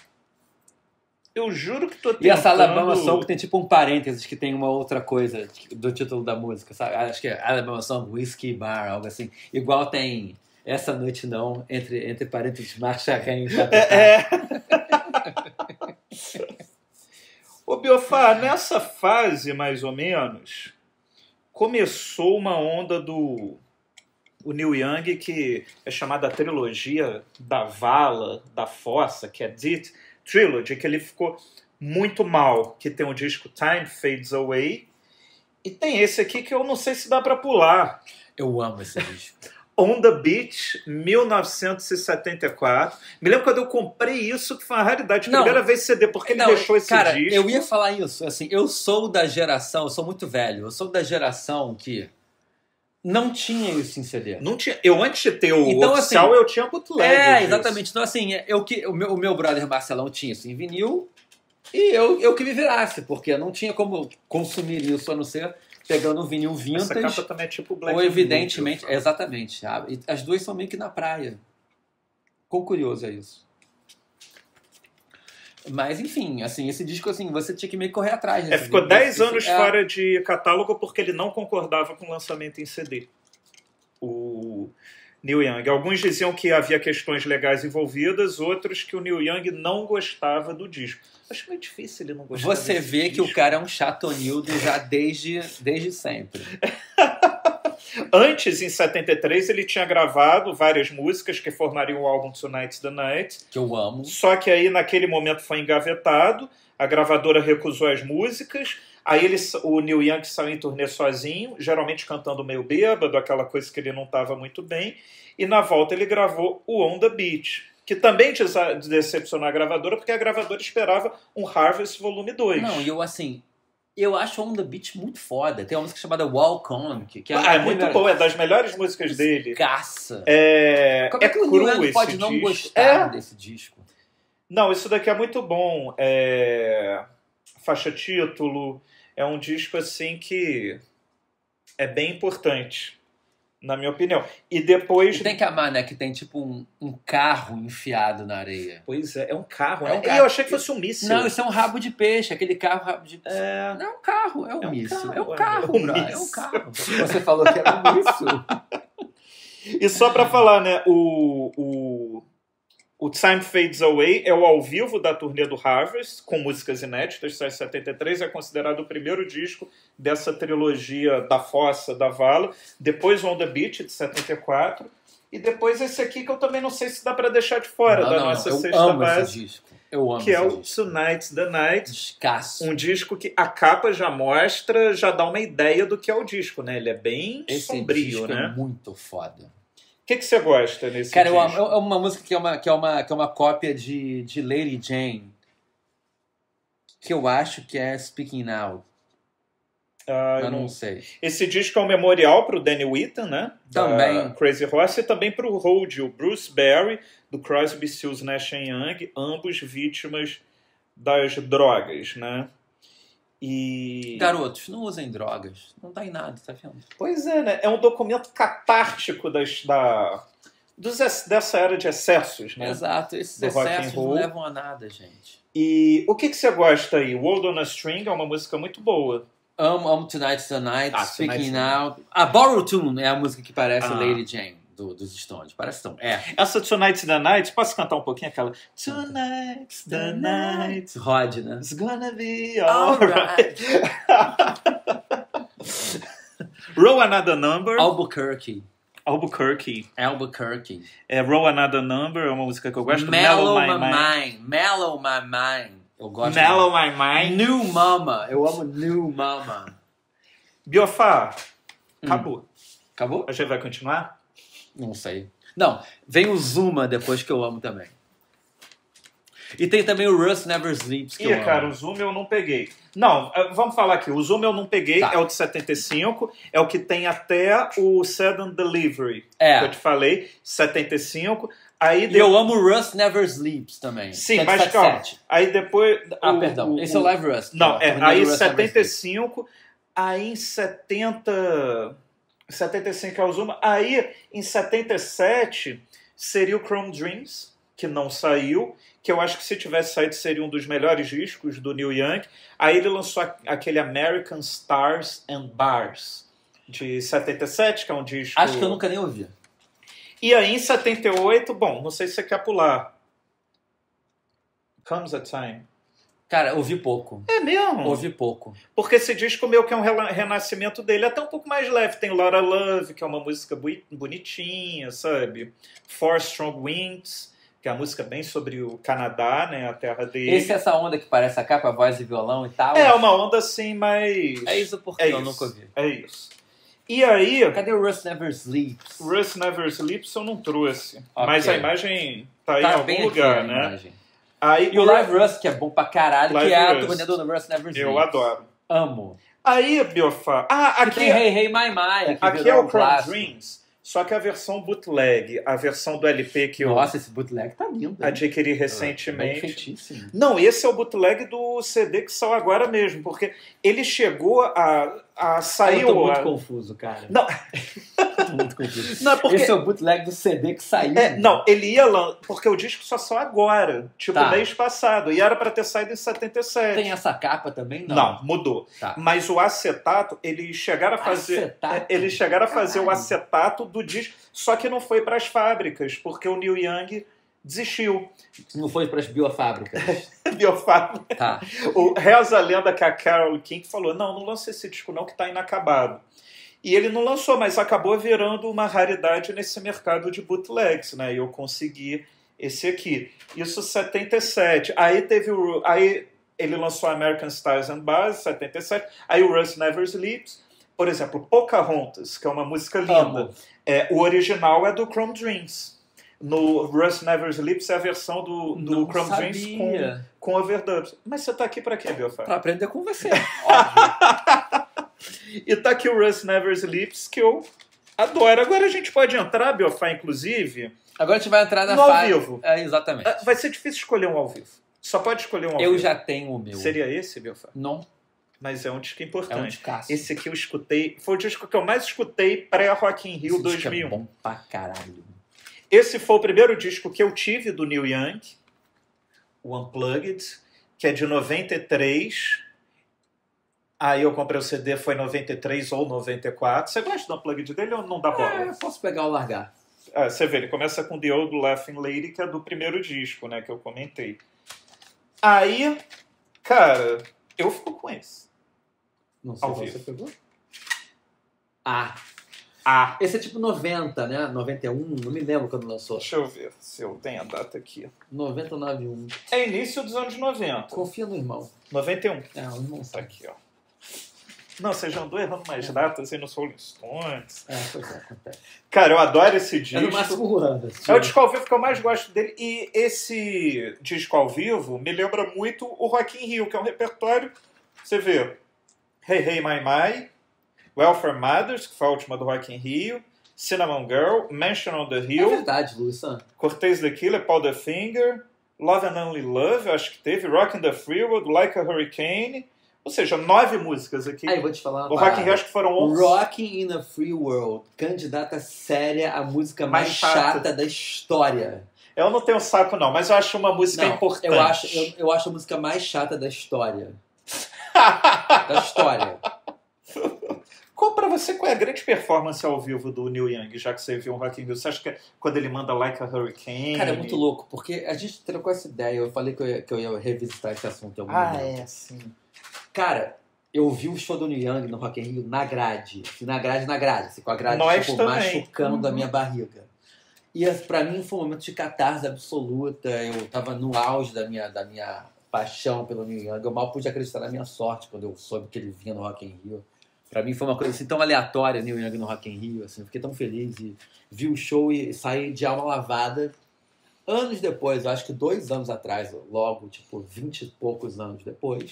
Speaker 1: eu juro que tô tentando...
Speaker 2: E essa Alabama Song tem tipo um parênteses que tem uma outra coisa do título da música, sabe? Acho que é Alabama Song Whiskey Bar, algo assim. Igual tem Essa Noite Não, entre, entre parênteses, Marcha Rem.
Speaker 1: É. é. Ô Biofá, nessa fase, mais ou menos, começou uma onda do... o Neil Young, que é chamada a trilogia da vala, da fossa, que é Death Trilogy, que ele ficou muito mal, que tem o disco Time Fades Away, e tem esse aqui que eu não sei se dá pra pular.
Speaker 2: Eu amo esse disco.
Speaker 1: On the Beach, mil novecentos e setenta e quatro. Me lembro quando eu comprei isso, que foi uma raridade.
Speaker 2: Não,
Speaker 1: primeira vez C D, porque ele
Speaker 2: não,
Speaker 1: deixou esse
Speaker 2: cara,
Speaker 1: disco.
Speaker 2: eu ia falar isso. Assim, eu sou da geração, eu sou muito velho, eu sou da geração que não tinha isso em C D.
Speaker 1: Não tinha, eu, antes de ter o
Speaker 2: então,
Speaker 1: oficial,
Speaker 2: assim,
Speaker 1: eu tinha bootleg.
Speaker 2: É,
Speaker 1: disso.
Speaker 2: exatamente. Então, assim, eu, que, o, meu, o meu brother Marcelão tinha isso em vinil e eu, eu que me virasse, porque não tinha como consumir isso a não ser pegando um vinil vintage.
Speaker 1: Essa capa também é tipo Black
Speaker 2: ou evidentemente,
Speaker 1: Blue,
Speaker 2: exatamente. As duas são meio que na praia. Quão curioso é isso. Mas, enfim, assim, esse disco, assim, você tinha que meio que correr atrás.
Speaker 1: É, ficou dez anos
Speaker 2: é...
Speaker 1: fora de catálogo porque ele não concordava com o lançamento em C D. O Neil Young. Alguns diziam que havia questões legais envolvidas, outros que o Neil Young não gostava do disco. Acho meio difícil ele não gostar
Speaker 2: Você vê
Speaker 1: disco.
Speaker 2: que o cara é um chatonildo já desde, desde sempre.
Speaker 1: Antes, em setenta e três, ele tinha gravado várias músicas que formariam o álbum Tonight's the Night.
Speaker 2: Que eu amo.
Speaker 1: Só que aí, naquele momento, foi engavetado. a gravadora recusou as músicas, aí ele, o Neil Young saiu em turnê sozinho, geralmente cantando meio bêbado, aquela coisa que ele não estava muito bem, e na volta ele gravou o On The Beach, que também decepcionou a gravadora, porque a gravadora esperava um Harvest Volume dois.
Speaker 2: Não, e eu assim... Eu acho On The Beach muito foda. Tem uma música chamada Walk On. Que, que é,
Speaker 1: ah, é muito melhor... boa, é das melhores músicas dele.
Speaker 2: Caça.
Speaker 1: É,
Speaker 2: Como é,
Speaker 1: é
Speaker 2: que o
Speaker 1: cru
Speaker 2: Neil Young
Speaker 1: esse
Speaker 2: pode
Speaker 1: disco.
Speaker 2: não gostar
Speaker 1: é...
Speaker 2: desse disco?
Speaker 1: Não, isso daqui é muito bom. É... Faixa título. É um disco assim que é bem importante, na minha opinião. E depois...
Speaker 2: E tem que amar, né? Que tem tipo um, um carro enfiado na areia.
Speaker 1: Pois é, é um carro,
Speaker 2: é
Speaker 1: né?
Speaker 2: um carro.
Speaker 1: E eu achei que fosse um míssil.
Speaker 2: Não, isso é um rabo de peixe, aquele carro rabo de peixe.
Speaker 1: É...
Speaker 2: Não é um carro, é um,
Speaker 1: é um
Speaker 2: míssil.
Speaker 1: Carro,
Speaker 2: é um
Speaker 1: é
Speaker 2: carro,
Speaker 1: um
Speaker 2: bro.
Speaker 1: míssil.
Speaker 2: É um carro. Você falou que era um míssil.
Speaker 1: E só pra falar, né? O, o, o Time Fades Away é o ao vivo da turnê do Harvest, com músicas inéditas, sai em setenta e três, é considerado o primeiro disco dessa trilogia da Fossa, da Vala. Depois On The Beach, de setenta e quatro. E depois esse aqui, que eu também não sei se dá pra deixar de fora
Speaker 2: não,
Speaker 1: da
Speaker 2: não,
Speaker 1: nossa
Speaker 2: não. Eu
Speaker 1: sexta
Speaker 2: amo
Speaker 1: base.
Speaker 2: esse disco. Eu amo
Speaker 1: que é o
Speaker 2: disco.
Speaker 1: Tonight's the Night.
Speaker 2: Escasso.
Speaker 1: Um disco que a capa já mostra, já dá uma ideia do que é o disco, né? Ele é bem
Speaker 2: esse
Speaker 1: sombrio,
Speaker 2: disco
Speaker 1: né?
Speaker 2: é muito foda.
Speaker 1: O que, que você gosta nesse
Speaker 2: Cara,
Speaker 1: disco?
Speaker 2: eu amo. É uma música que é uma, que é uma, que é uma cópia de, de Lady Jane. Que eu acho que é Speaking Now.
Speaker 1: Ah,
Speaker 2: eu
Speaker 1: eu
Speaker 2: não,
Speaker 1: não
Speaker 2: sei.
Speaker 1: Esse disco é um memorial para o Danny Whitten, né?
Speaker 2: Também.
Speaker 1: Da Crazy Horse, e também para o Hold, o Bruce Berry, do Crosby, Stills, Nash and Young, ambos vítimas das drogas, né? E...
Speaker 2: Garotos, não usem drogas. Não dá em nada, tá vendo?
Speaker 1: Pois é, né? É um documento catártico das, da, dos, dessa era de excessos, né?
Speaker 2: Exato, esses
Speaker 1: Do rock and
Speaker 2: excessos não
Speaker 1: roll.
Speaker 2: levam a nada, gente.
Speaker 1: E o que, que você gosta aí? World on a String é uma música muito boa.
Speaker 2: Amo, amo Tonight's the Night,
Speaker 1: Ah,
Speaker 2: Speaking
Speaker 1: Tonight's
Speaker 2: Now. A Borrow Tune é a música que parece
Speaker 1: Ah.
Speaker 2: Lady Jane, do, dos Stones. Parece tão. É.
Speaker 1: Essa Tonight's the Night, posso cantar um pouquinho aquela? Tonight's the night,
Speaker 2: Rod, né?
Speaker 1: it's gonna be alright. Roll Another Number,
Speaker 2: Albuquerque.
Speaker 1: Albuquerque.
Speaker 2: Albuquerque.
Speaker 1: É, Roll Another Number é uma música que eu gosto.
Speaker 2: Mellow,
Speaker 1: My
Speaker 2: My
Speaker 1: Mind.
Speaker 2: Mind. Mellow My Mind. Eu gosto.
Speaker 1: Mellow My Mind.
Speaker 2: New Mama. Eu amo New Mama.
Speaker 1: Biofá,
Speaker 2: Hum.
Speaker 1: acabou.
Speaker 2: Acabou?
Speaker 1: A gente vai continuar?
Speaker 2: Não sei. Não, vem o Zuma depois que eu amo também. E tem também o Rust Never Sleeps que
Speaker 1: Ih,
Speaker 2: eu amo.
Speaker 1: cara, o Zoom eu não peguei. Não, eh, vamos falar aqui. O Zoom eu não peguei,
Speaker 2: Tá.
Speaker 1: é o de setenta e cinco, é o que tem até o Sudden Delivery,
Speaker 2: É.
Speaker 1: que eu te falei, setenta e cinco. Aí
Speaker 2: E
Speaker 1: deu...
Speaker 2: eu amo Rust Never Sleeps também.
Speaker 1: Sim,
Speaker 2: que é de
Speaker 1: mas
Speaker 2: setenta e
Speaker 1: calma.
Speaker 2: sete.
Speaker 1: Aí depois...
Speaker 2: Ah,
Speaker 1: o-
Speaker 2: perdão.
Speaker 1: o-
Speaker 2: Esse é o Live Rust.
Speaker 1: Não,
Speaker 2: Ó,
Speaker 1: é,
Speaker 2: Rust
Speaker 1: aí
Speaker 2: Never
Speaker 1: setenta e
Speaker 2: Sleeps.
Speaker 1: cinco, aí em setenta... setenta e cinco é o Zuma. Aí em setenta e sete seria o Chrome Dreams, que não saiu, que eu acho que se tivesse saído seria um dos melhores discos do Neil Young. Aí ele lançou a- aquele American Stars and Bars, de setenta e sete, que é um disco...
Speaker 2: Acho que eu nunca nem ouvi.
Speaker 1: E aí em setenta e oito, bom, não sei se você quer pular. Comes a Time.
Speaker 2: Cara, ouvi pouco.
Speaker 1: É mesmo?
Speaker 2: Ouvi pouco.
Speaker 1: Porque esse disco meio que é um rela- renascimento dele, até um pouco mais leve. Tem Laura Love, que é uma música bui- bonitinha, sabe? Four Strong Winds, que é uma música bem sobre o Canadá, né? A terra dele.
Speaker 2: Esse é essa onda que parece a capa, voz e violão e tal.
Speaker 1: É uma onda assim, mas...
Speaker 2: É isso porque
Speaker 1: É
Speaker 2: eu
Speaker 1: isso.
Speaker 2: nunca ouvi.
Speaker 1: É isso. E aí,
Speaker 2: Cadê o Rust Never Sleeps?
Speaker 1: Rust Never Sleeps eu não trouxe.
Speaker 2: Ok.
Speaker 1: Mas a imagem tá aí
Speaker 2: Tá
Speaker 1: em algum
Speaker 2: bem
Speaker 1: lugar,
Speaker 2: aqui a
Speaker 1: né?
Speaker 2: imagem.
Speaker 1: Aí,
Speaker 2: E o Live Rust, que é bom pra caralho,
Speaker 1: Live
Speaker 2: que é a
Speaker 1: Rust.
Speaker 2: turnê do Rust Never Sleeps.
Speaker 1: Eu adoro.
Speaker 2: Amo.
Speaker 1: Aí, Biofá... Ah,
Speaker 2: Que
Speaker 1: aqui...
Speaker 2: tem Hey Hey My My. que
Speaker 1: Aqui é
Speaker 2: virou
Speaker 1: o
Speaker 2: um
Speaker 1: Chrome
Speaker 2: clássico.
Speaker 1: Dreams, só que a versão bootleg, a versão do L P que eu
Speaker 2: Nossa, esse bootleg tá lindo. hein?
Speaker 1: adquiri
Speaker 2: Bem
Speaker 1: recentemente.
Speaker 2: feitíssimo.
Speaker 1: Não, esse é o bootleg do C D que saiu agora mesmo, porque ele chegou a, a sair...
Speaker 2: Eu tô muito
Speaker 1: a...
Speaker 2: confuso, cara.
Speaker 1: Não,
Speaker 2: Tô muito confuso.
Speaker 1: não, porque...
Speaker 2: Esse é o bootleg do C D que saiu.
Speaker 1: É, não, ele ia lá, porque o disco só saiu agora, tipo
Speaker 2: Tá.
Speaker 1: mês passado, e era pra ter saído em setenta e sete.
Speaker 2: Tem essa capa também? Não.
Speaker 1: Não, mudou.
Speaker 2: Tá.
Speaker 1: Mas o acetato, eles chegaram a fazer,
Speaker 2: Acetato?
Speaker 1: é, eles chegaram a fazer o
Speaker 2: Caralho.
Speaker 1: acetato do disco, só que não foi para as fábricas, porque o Neil Young desistiu.
Speaker 2: Não foi para as biofábricas.
Speaker 1: Biofábrica.
Speaker 2: Tá.
Speaker 1: O reza a lenda que a Carole King falou: não, não lança esse disco não, que tá inacabado. E ele não lançou, mas acabou virando uma raridade nesse mercado de bootlegs, né? E eu consegui esse aqui. Isso setenta e sete. Aí teve o... Aí ele lançou American Stars and Bars, em setenta e sete. Aí o Rust Never Sleeps. Por exemplo, Pocahontas, que é uma música linda. É, o original é do Chrome Dreams. No Rust Never Sleeps é a versão do, do Chrome
Speaker 2: sabia.
Speaker 1: Dreams com, com overdubs. Mas você tá aqui pra quê, Biofá?
Speaker 2: Pra aprender com você, óbvio.
Speaker 1: E tá aqui o Rust Never Sleeps, que eu adoro. Agora a gente pode entrar, Biofá, inclusive...
Speaker 2: Agora a gente vai entrar na
Speaker 1: no
Speaker 2: fase...
Speaker 1: ao vivo.
Speaker 2: É, exatamente.
Speaker 1: Vai ser difícil escolher um ao vivo. Só pode escolher um ao
Speaker 2: eu
Speaker 1: vivo.
Speaker 2: Eu já tenho o meu.
Speaker 1: Seria esse, Biofá?
Speaker 2: Não.
Speaker 1: Mas é um disco importante.
Speaker 2: É um discaço.
Speaker 1: Esse aqui eu escutei... Foi o disco que eu mais escutei pré-Rock in Rio
Speaker 2: Esse
Speaker 1: dois mil e um.
Speaker 2: É bom pra caralho.
Speaker 1: Esse foi o primeiro disco que eu tive do Neil Young, o Unplugged, que é de noventa e três. Aí eu comprei o C D, foi noventa e três ou noventa e quatro. Você gosta do Unplugged dele ou não dá bola?
Speaker 2: É, eu posso pegar ou largar.
Speaker 1: Ah, você vê, ele começa com The Old Laughing Lady, que é do primeiro disco, né, que eu comentei. Aí, cara, eu fico com esse.
Speaker 2: Não sei
Speaker 1: ao
Speaker 2: se
Speaker 1: vivo.
Speaker 2: você pegou. Ah.
Speaker 1: Ah.
Speaker 2: Esse é tipo noventa, né? noventa e um, não me lembro quando lançou.
Speaker 1: Deixa eu ver se eu tenho a data aqui.
Speaker 2: noventa e nove um.
Speaker 1: É início dos anos noventa.
Speaker 2: Confia no irmão.
Speaker 1: noventa e um.
Speaker 2: É, o irmão
Speaker 1: Tá
Speaker 2: sabe.
Speaker 1: aqui, ó. Não, vocês já andou errando mais datas aí no Rolling Stones.
Speaker 2: É, pois é, acontece.
Speaker 1: Cara, eu adoro esse disco.
Speaker 2: É no máximo um ano.
Speaker 1: É o disco ao vivo que eu mais gosto dele. E esse disco ao vivo me lembra muito o Rock in Rio, que é um repertório. Você vê Hey Hey My My, Welfare Mothers, que foi a última do Rock in Rio, Cinnamon Girl, Mansion on the
Speaker 2: É
Speaker 1: Hill,
Speaker 2: verdade, Luiz.
Speaker 1: Cortez the Killer, Paul the Finger, Love and Only Love, eu acho que teve, Rockin' the Free World, Like a Hurricane. Ou seja, nove músicas aqui.
Speaker 2: Aí, eu vou te falar uma
Speaker 1: o Rock in Rio acho que foram onze.
Speaker 2: Rockin' in a Free World, candidata séria à música mais,
Speaker 1: Mais
Speaker 2: chata.
Speaker 1: chata
Speaker 2: da história.
Speaker 1: Eu não tenho saco, não, mas eu acho uma música
Speaker 2: Não,
Speaker 1: importante.
Speaker 2: Eu acho, eu, eu acho a música mais chata da história. da história.
Speaker 1: Qual pra você, qual é a grande performance ao vivo do Neil Young, já que você viu um Rock in Rio? Você acha que é quando ele manda Like a Hurricane?
Speaker 2: Cara, é muito louco, porque a gente trocou essa ideia. Eu falei que eu ia, que eu ia revisitar esse assunto em algum
Speaker 1: Ah,
Speaker 2: momento.
Speaker 1: é, sim.
Speaker 2: Cara, eu vi o show do Neil Young no Rock in Rio na grade. Assim, na grade, na grade. Assim, com a grade
Speaker 1: Nós
Speaker 2: tipo,
Speaker 1: também.
Speaker 2: machucando a
Speaker 1: Uhum.
Speaker 2: minha barriga. E pra mim foi um momento de catarse absoluta. Eu tava no auge da minha, da minha paixão pelo Neil Young. Eu mal pude acreditar na minha sorte quando eu soube que ele vinha no Rock in Rio. Pra mim foi uma coisa assim tão aleatória, Neil Young no Rock in Rio. Assim, eu fiquei tão feliz e vi o show e saí de alma lavada. Anos depois, eu acho que dois anos atrás, logo, tipo, vinte e poucos anos depois,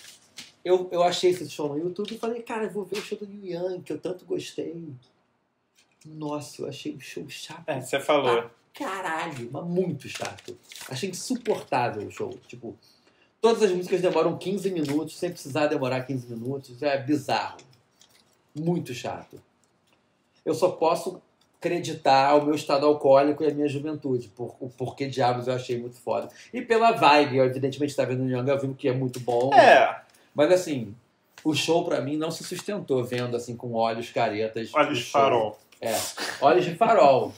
Speaker 2: eu, eu achei esse show no YouTube e falei, cara, eu vou ver o show do Neil Young, que eu tanto gostei. Nossa, eu achei o show chato.
Speaker 1: É, você falou.
Speaker 2: Pra caralho, mas muito chato. Achei insuportável o show. Tipo, todas as músicas demoram quinze minutos, sem precisar demorar quinze minutos. É bizarro. Muito chato. Eu só posso acreditar o meu estado alcoólico e a minha juventude. Por, o porquê diabos eu achei muito foda. E pela vibe, eu evidentemente estava vendo o Young, eu vi que é muito bom.
Speaker 1: É.
Speaker 2: Mas assim, o show pra mim não se sustentou vendo assim com olhos caretas.
Speaker 1: Olhos de farol.
Speaker 2: É, olhos de farol.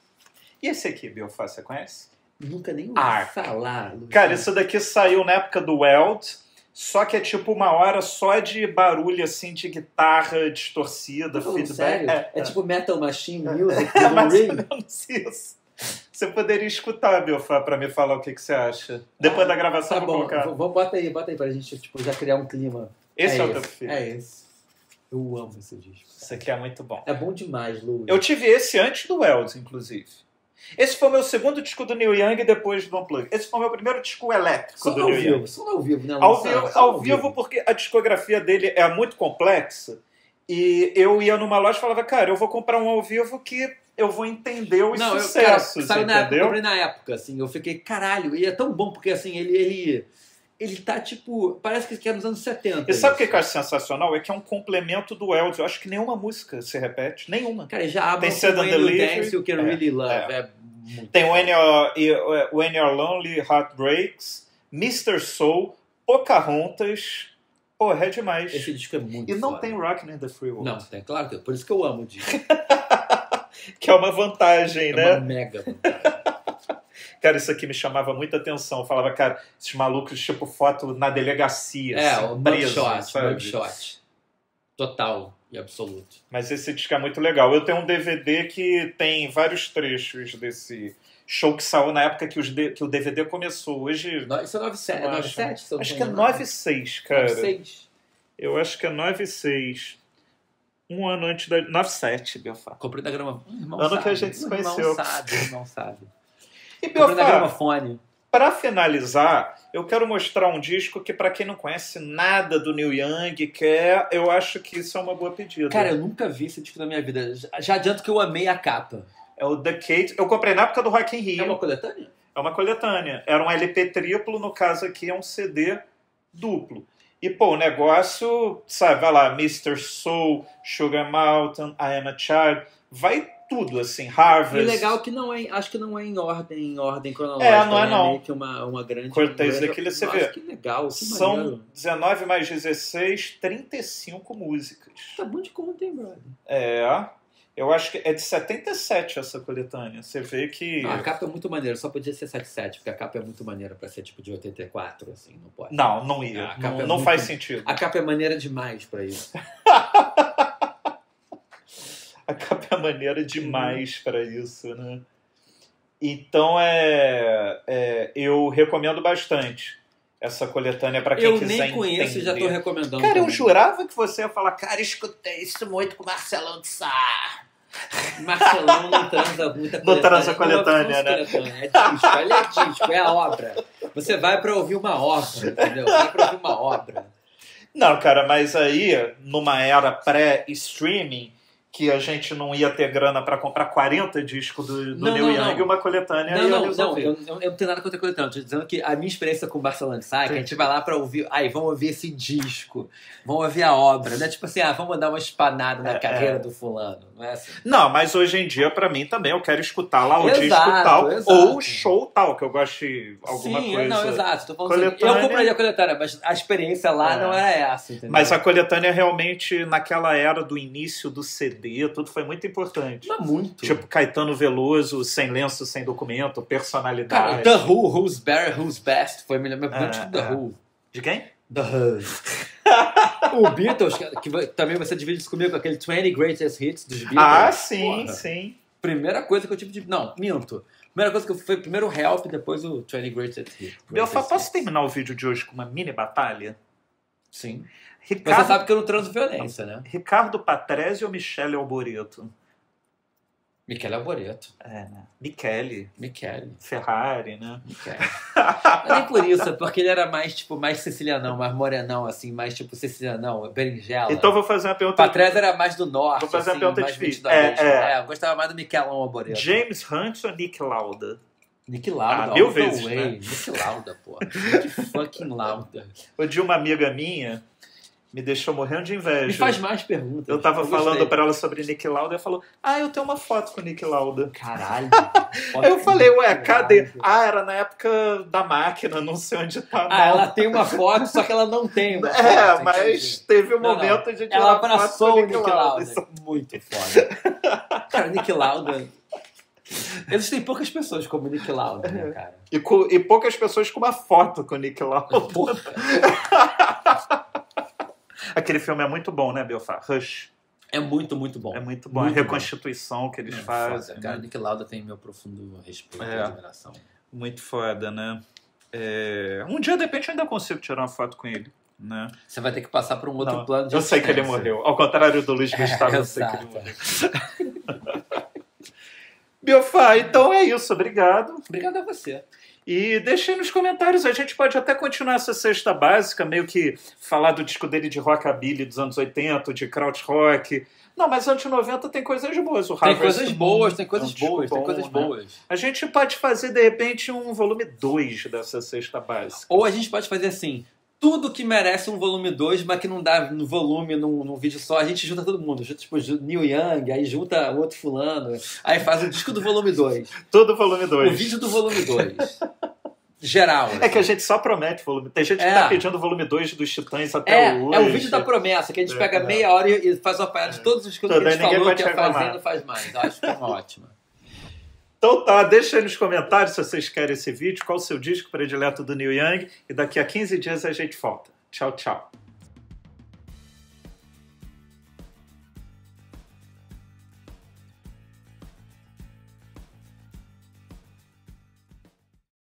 Speaker 1: E esse aqui, Biofá, você conhece?
Speaker 2: Nunca nem ouvi
Speaker 1: Ark.
Speaker 2: falar. Luciano.
Speaker 1: Cara, isso daqui saiu na época do Weld, só que é tipo uma hora só de barulho, assim, de guitarra distorcida,
Speaker 2: Tá falando
Speaker 1: feedback.
Speaker 2: sério?
Speaker 1: É,
Speaker 2: É,
Speaker 1: é.
Speaker 2: tipo Metal Machine Music
Speaker 1: É
Speaker 2: do
Speaker 1: mais
Speaker 2: Ring.
Speaker 1: ou menos isso. Você poderia escutar, Biofá, pra me falar o que, que você acha. Depois
Speaker 2: Ah,
Speaker 1: da gravação
Speaker 2: Tá
Speaker 1: eu vou
Speaker 2: bom,
Speaker 1: colocar.
Speaker 2: v- vamos, bota aí, bota aí pra gente tipo, já criar um clima.
Speaker 1: Esse é, o teu
Speaker 2: esse,
Speaker 1: filho.
Speaker 2: É esse. Eu amo esse disco.
Speaker 1: Esse aqui é muito bom.
Speaker 2: É bom demais, Lu.
Speaker 1: Eu tive esse antes do Wells, inclusive. Esse foi o meu segundo disco do Neil Young depois do Unplugged. Esse foi o meu primeiro disco elétrico
Speaker 2: Só
Speaker 1: do
Speaker 2: ao
Speaker 1: Neil Young.
Speaker 2: vivo, só ao vivo, né?
Speaker 1: Ao
Speaker 2: Luciano?
Speaker 1: vivo,
Speaker 2: Só
Speaker 1: ao vivo, porque a discografia dele é muito complexa. E eu ia numa loja e falava, cara, eu vou comprar um ao vivo que eu vou entender os
Speaker 2: Não, eu, cara,
Speaker 1: sucessos,
Speaker 2: saiu na época, eu
Speaker 1: entendeu?
Speaker 2: comprei na época, assim, eu fiquei, caralho, e é tão bom, porque assim, ele, ele, ele tá tipo, parece que é nos anos setenta.
Speaker 1: E sabe o que
Speaker 2: isso.
Speaker 1: eu acho sensacional? É que é um complemento do Wells. Eu acho que nenhuma música se repete. Nenhuma.
Speaker 2: Cara, já abre
Speaker 1: Tem
Speaker 2: com
Speaker 1: Sudden
Speaker 2: When You
Speaker 1: Delivery.
Speaker 2: Dance You Can
Speaker 1: É,
Speaker 2: Really Love,
Speaker 1: é.
Speaker 2: é, muito
Speaker 1: Tem
Speaker 2: foda.
Speaker 1: When You're, When You're Lonely, Heart Breaks, mister Soul, Pocahontas. Porra, é demais.
Speaker 2: Esse disco é muito
Speaker 1: E não
Speaker 2: foda.
Speaker 1: tem Rockin' in the Free World.
Speaker 2: Não, tem, claro que tem, por isso que eu amo o disco.
Speaker 1: Que é uma vantagem,
Speaker 2: É
Speaker 1: né?
Speaker 2: uma mega vantagem.
Speaker 1: Cara, isso aqui me chamava muita atenção. Eu falava, cara, esses malucos, tipo, foto na delegacia.
Speaker 2: É,
Speaker 1: assim,
Speaker 2: o
Speaker 1: preso,
Speaker 2: mugshot,
Speaker 1: sabe?
Speaker 2: mugshot. Total e absoluto.
Speaker 1: Mas esse disco é muito legal. Eu tenho um D V D que tem vários trechos desse Show que saiu na época que, os D- que o D V D começou. Hoje.
Speaker 2: No- Isso é noventa e sete,
Speaker 1: eu
Speaker 2: noventa e
Speaker 1: acho.
Speaker 2: sete, se eu não
Speaker 1: Acho
Speaker 2: tô
Speaker 1: que é
Speaker 2: enganado.
Speaker 1: nove seis, cara.
Speaker 2: noventa e seis.
Speaker 1: Eu acho que é nove seis. Um ano antes da. nove sete, Biafá.
Speaker 2: Comprei da grama. Hum, irmão
Speaker 1: Ano
Speaker 2: sabe.
Speaker 1: que a gente se
Speaker 2: Irmão
Speaker 1: conheceu.
Speaker 2: sabe, irmão sabe.
Speaker 1: E
Speaker 2: Comprei da
Speaker 1: Biafá,
Speaker 2: gramofone.
Speaker 1: para finalizar, eu quero mostrar um disco que, para quem não conhece nada do Neil Young, quer, eu acho que isso é uma boa pedida.
Speaker 2: Cara, eu nunca vi esse disco na minha vida. Já- Já adianto que eu amei a capa.
Speaker 1: É o The Cage. Eu comprei na época do Rock in Rio.
Speaker 2: É uma coletânea?
Speaker 1: É uma coletânea. Era um L P triplo, no caso aqui é um C D duplo. E, pô, o negócio, sabe, vai lá, mister Soul, Sugar Mountain, I Am a Child, vai tudo, assim, Harvest.
Speaker 2: E legal que não é, acho que não é em ordem, em ordem cronológica.
Speaker 1: É, não é
Speaker 2: né?
Speaker 1: não.
Speaker 2: Meio que uma, uma grande...
Speaker 1: Cortez
Speaker 2: grande-
Speaker 1: daquele você
Speaker 2: Nossa,
Speaker 1: vê.
Speaker 2: que legal, que
Speaker 1: São
Speaker 2: maneiro.
Speaker 1: dezenove mais dezesseis, trinta e cinco músicas.
Speaker 2: Tá bom de conta, hein, brother?
Speaker 1: É, eu acho que é de setenta e sete essa coletânea. Você vê que...
Speaker 2: Não, a capa é muito maneira, só podia ser setenta e sete, porque a capa é muito maneira pra ser tipo de oitenta e quatro, assim, não pode.
Speaker 1: Não, não ia.
Speaker 2: A capa
Speaker 1: Não,
Speaker 2: é
Speaker 1: não
Speaker 2: muito-
Speaker 1: faz sentido.
Speaker 2: A capa é maneira demais pra isso.
Speaker 1: A capa é maneira demais para isso, né? Então, é, é, eu recomendo bastante essa coletânea para quem
Speaker 2: Eu
Speaker 1: quiser
Speaker 2: nem conheço e já tô
Speaker 1: entender.
Speaker 2: recomendando.
Speaker 1: Cara, eu
Speaker 2: também.
Speaker 1: jurava que você ia falar, cara, escutei isso muito com o Marcelão de Sá.
Speaker 2: Marcelão não transa muita
Speaker 1: Não transa
Speaker 2: coletânea,
Speaker 1: coletânea, né?
Speaker 2: não é coletânea, é disco, ele é disco, é a obra. Você vai pra ouvir uma obra, entendeu? Vai pra ouvir uma obra.
Speaker 1: Não, cara, mas aí, numa era pré-streaming, que a gente não ia ter grana para comprar quarenta discos do, do
Speaker 2: Não,
Speaker 1: Neil
Speaker 2: não,
Speaker 1: Young,
Speaker 2: não.
Speaker 1: uma coletânea
Speaker 2: Não,
Speaker 1: ia
Speaker 2: não, não,
Speaker 1: resolver.
Speaker 2: eu, eu, eu não tenho nada contra coletânea. Tô dizendo que a minha experiência com o Barcelona sai, que a gente vai lá pra ouvir. Aí, vamos ouvir esse disco, vamos ouvir a obra. Não é tipo assim, ah, vamos dar uma espanada na
Speaker 1: É,
Speaker 2: carreira
Speaker 1: é.
Speaker 2: do fulano. Não é assim.
Speaker 1: Não, mas hoje em dia, pra mim também, eu quero escutar lá o
Speaker 2: Exato,
Speaker 1: disco tal,
Speaker 2: exato.
Speaker 1: ou o show tal, que eu gosto de alguma
Speaker 2: Sim,
Speaker 1: coisa.
Speaker 2: não, exato. Tô falando assim,
Speaker 1: Coletânea-
Speaker 2: eu compraria a coletânea, mas a experiência lá
Speaker 1: É.
Speaker 2: não era essa, entendeu?
Speaker 1: Mas a coletânea realmente, naquela era do início do C D, tudo foi muito importante.
Speaker 2: Mas muito.
Speaker 1: Tipo, Caetano Veloso, sem lenço, sem documento,
Speaker 2: Cara,
Speaker 1: personalidade.
Speaker 2: The Who, Who's Better, Who's Best, foi meu primeiro
Speaker 1: É,
Speaker 2: disco The
Speaker 1: é.
Speaker 2: Who.
Speaker 1: De quem?
Speaker 2: The Who. O Beatles, que, que vai- também você divide isso comigo, aquele vinte Greatest Hits dos Beatles.
Speaker 1: Ah, sim,
Speaker 2: Porra.
Speaker 1: sim.
Speaker 2: Primeira coisa que eu tive de... Não, minto. Primeira coisa que eu foi primeiro o Help, depois o vinte Greatest Hits.
Speaker 1: Eu fa- posso terminar o vídeo de hoje com uma mini batalha?
Speaker 2: Sim.
Speaker 1: Ricardo,
Speaker 2: Você sabe que eu não transo violência, né?
Speaker 1: Ricardo Patrese ou Michele Alboreto?
Speaker 2: Michele Alboreto.
Speaker 1: É, né? Michele,
Speaker 2: Michele.
Speaker 1: Ferrari, né?
Speaker 2: Michele. Não é nem por isso, é porque ele era mais, tipo, mais sicilianão, mais morenão, assim, mais, tipo, sicilianão, berinjela.
Speaker 1: Então vou fazer uma pergunta.
Speaker 2: Patrese era mais do norte,
Speaker 1: Vou fazer uma
Speaker 2: assim,
Speaker 1: pergunta
Speaker 2: mais
Speaker 1: difícil.
Speaker 2: metidamente.
Speaker 1: É, é.
Speaker 2: É, eu gostava mais do Michelão Alboreto.
Speaker 1: James Hunt ou Nick Lauda?
Speaker 2: Nick Lauda,
Speaker 1: Ah,
Speaker 2: all
Speaker 1: mil
Speaker 2: the
Speaker 1: vezes,
Speaker 2: way.
Speaker 1: né?
Speaker 2: Nick Lauda, pô. Nick fucking Lauda.
Speaker 1: O de uma amiga minha me deixou morrendo de inveja.
Speaker 2: Me faz mais perguntas.
Speaker 1: Eu tava
Speaker 2: gostei.
Speaker 1: falando pra ela sobre Nick Lauda e ela falou: Ah, eu tenho uma foto com o Nick Lauda.
Speaker 2: Caralho.
Speaker 1: Aí eu falei, ué, cadê? Ah, era na época da máquina, não sei onde tá.
Speaker 2: Ah,
Speaker 1: não.
Speaker 2: ela tem uma foto, só que ela não tem uma
Speaker 1: É,
Speaker 2: foto,
Speaker 1: mas
Speaker 2: entendi.
Speaker 1: teve um
Speaker 2: Não,
Speaker 1: momento
Speaker 2: não.
Speaker 1: de tirar
Speaker 2: Ela
Speaker 1: foto
Speaker 2: abraçou
Speaker 1: com
Speaker 2: o Nick Lauda.
Speaker 1: Isso-
Speaker 2: Muito foda. Cara, Nick Lauda... Existem poucas pessoas como Nick Lauda, né, cara?
Speaker 1: E, co- e poucas pessoas com uma foto com o Nick Lauda.
Speaker 2: Porra.
Speaker 1: Aquele filme é muito bom, né, Belfar? Rush.
Speaker 2: É muito, muito bom.
Speaker 1: É muito bom.
Speaker 2: Muito
Speaker 1: a reconstituição que eles
Speaker 2: bom.
Speaker 1: fazem.
Speaker 2: Foda, cara,
Speaker 1: né?
Speaker 2: Nick Lauda tem meu profundo respeito
Speaker 1: É.
Speaker 2: e admiração.
Speaker 1: Muito foda, né? É, Um dia, de repente, eu ainda consigo tirar uma foto com ele. Né?
Speaker 2: Você vai ter que passar por um outro
Speaker 1: Não,
Speaker 2: plano de
Speaker 1: eu sei que ele
Speaker 2: existência.
Speaker 1: morreu. Ao contrário do Luiz Gustavo,
Speaker 2: É,
Speaker 1: eu sei que ele
Speaker 2: exato.
Speaker 1: morreu. Biofá, então é isso. Obrigado.
Speaker 2: Obrigado a você.
Speaker 1: E deixem nos comentários, a gente pode até continuar essa cesta básica, meio que falar do disco dele de rockabilly dos anos oitenta, de krautrock. Não, mas anos noventa tem coisas boas. O
Speaker 2: Tem
Speaker 1: Harvest
Speaker 2: coisas
Speaker 1: Moon
Speaker 2: boas, tem
Speaker 1: é um
Speaker 2: coisas
Speaker 1: disco
Speaker 2: boas, tem
Speaker 1: bom,
Speaker 2: coisas
Speaker 1: né?
Speaker 2: boas.
Speaker 1: A gente pode fazer, de repente, um volume dois dessa cesta básica.
Speaker 2: Ou a gente pode fazer assim, tudo que merece um volume dois, mas que não dá no volume, num, num vídeo só, a gente junta todo mundo. Junta, tipo, Neil Young, aí junta outro fulano, aí faz o disco do volume dois.
Speaker 1: Tudo volume
Speaker 2: O
Speaker 1: dois.
Speaker 2: vídeo do volume dois. Geral.
Speaker 1: É que a gente só promete volume. Tem gente que
Speaker 2: É.
Speaker 1: tá pedindo volume dois dos Titãs até
Speaker 2: É,
Speaker 1: hoje.
Speaker 2: é o vídeo da promessa, que a gente
Speaker 1: É,
Speaker 2: pega
Speaker 1: é.
Speaker 2: meia hora e e faz uma apanhado de todos os coisas que
Speaker 1: Tudo,
Speaker 2: a gente
Speaker 1: aí ninguém
Speaker 2: falou
Speaker 1: pode
Speaker 2: que ia fazer
Speaker 1: reclamar.
Speaker 2: e não faz mais. Eu acho que é uma ótima.
Speaker 1: Então tá, deixa aí nos comentários se vocês querem esse vídeo, qual o seu disco predileto do Neil Young. E daqui a quinze dias a gente volta. Tchau, tchau.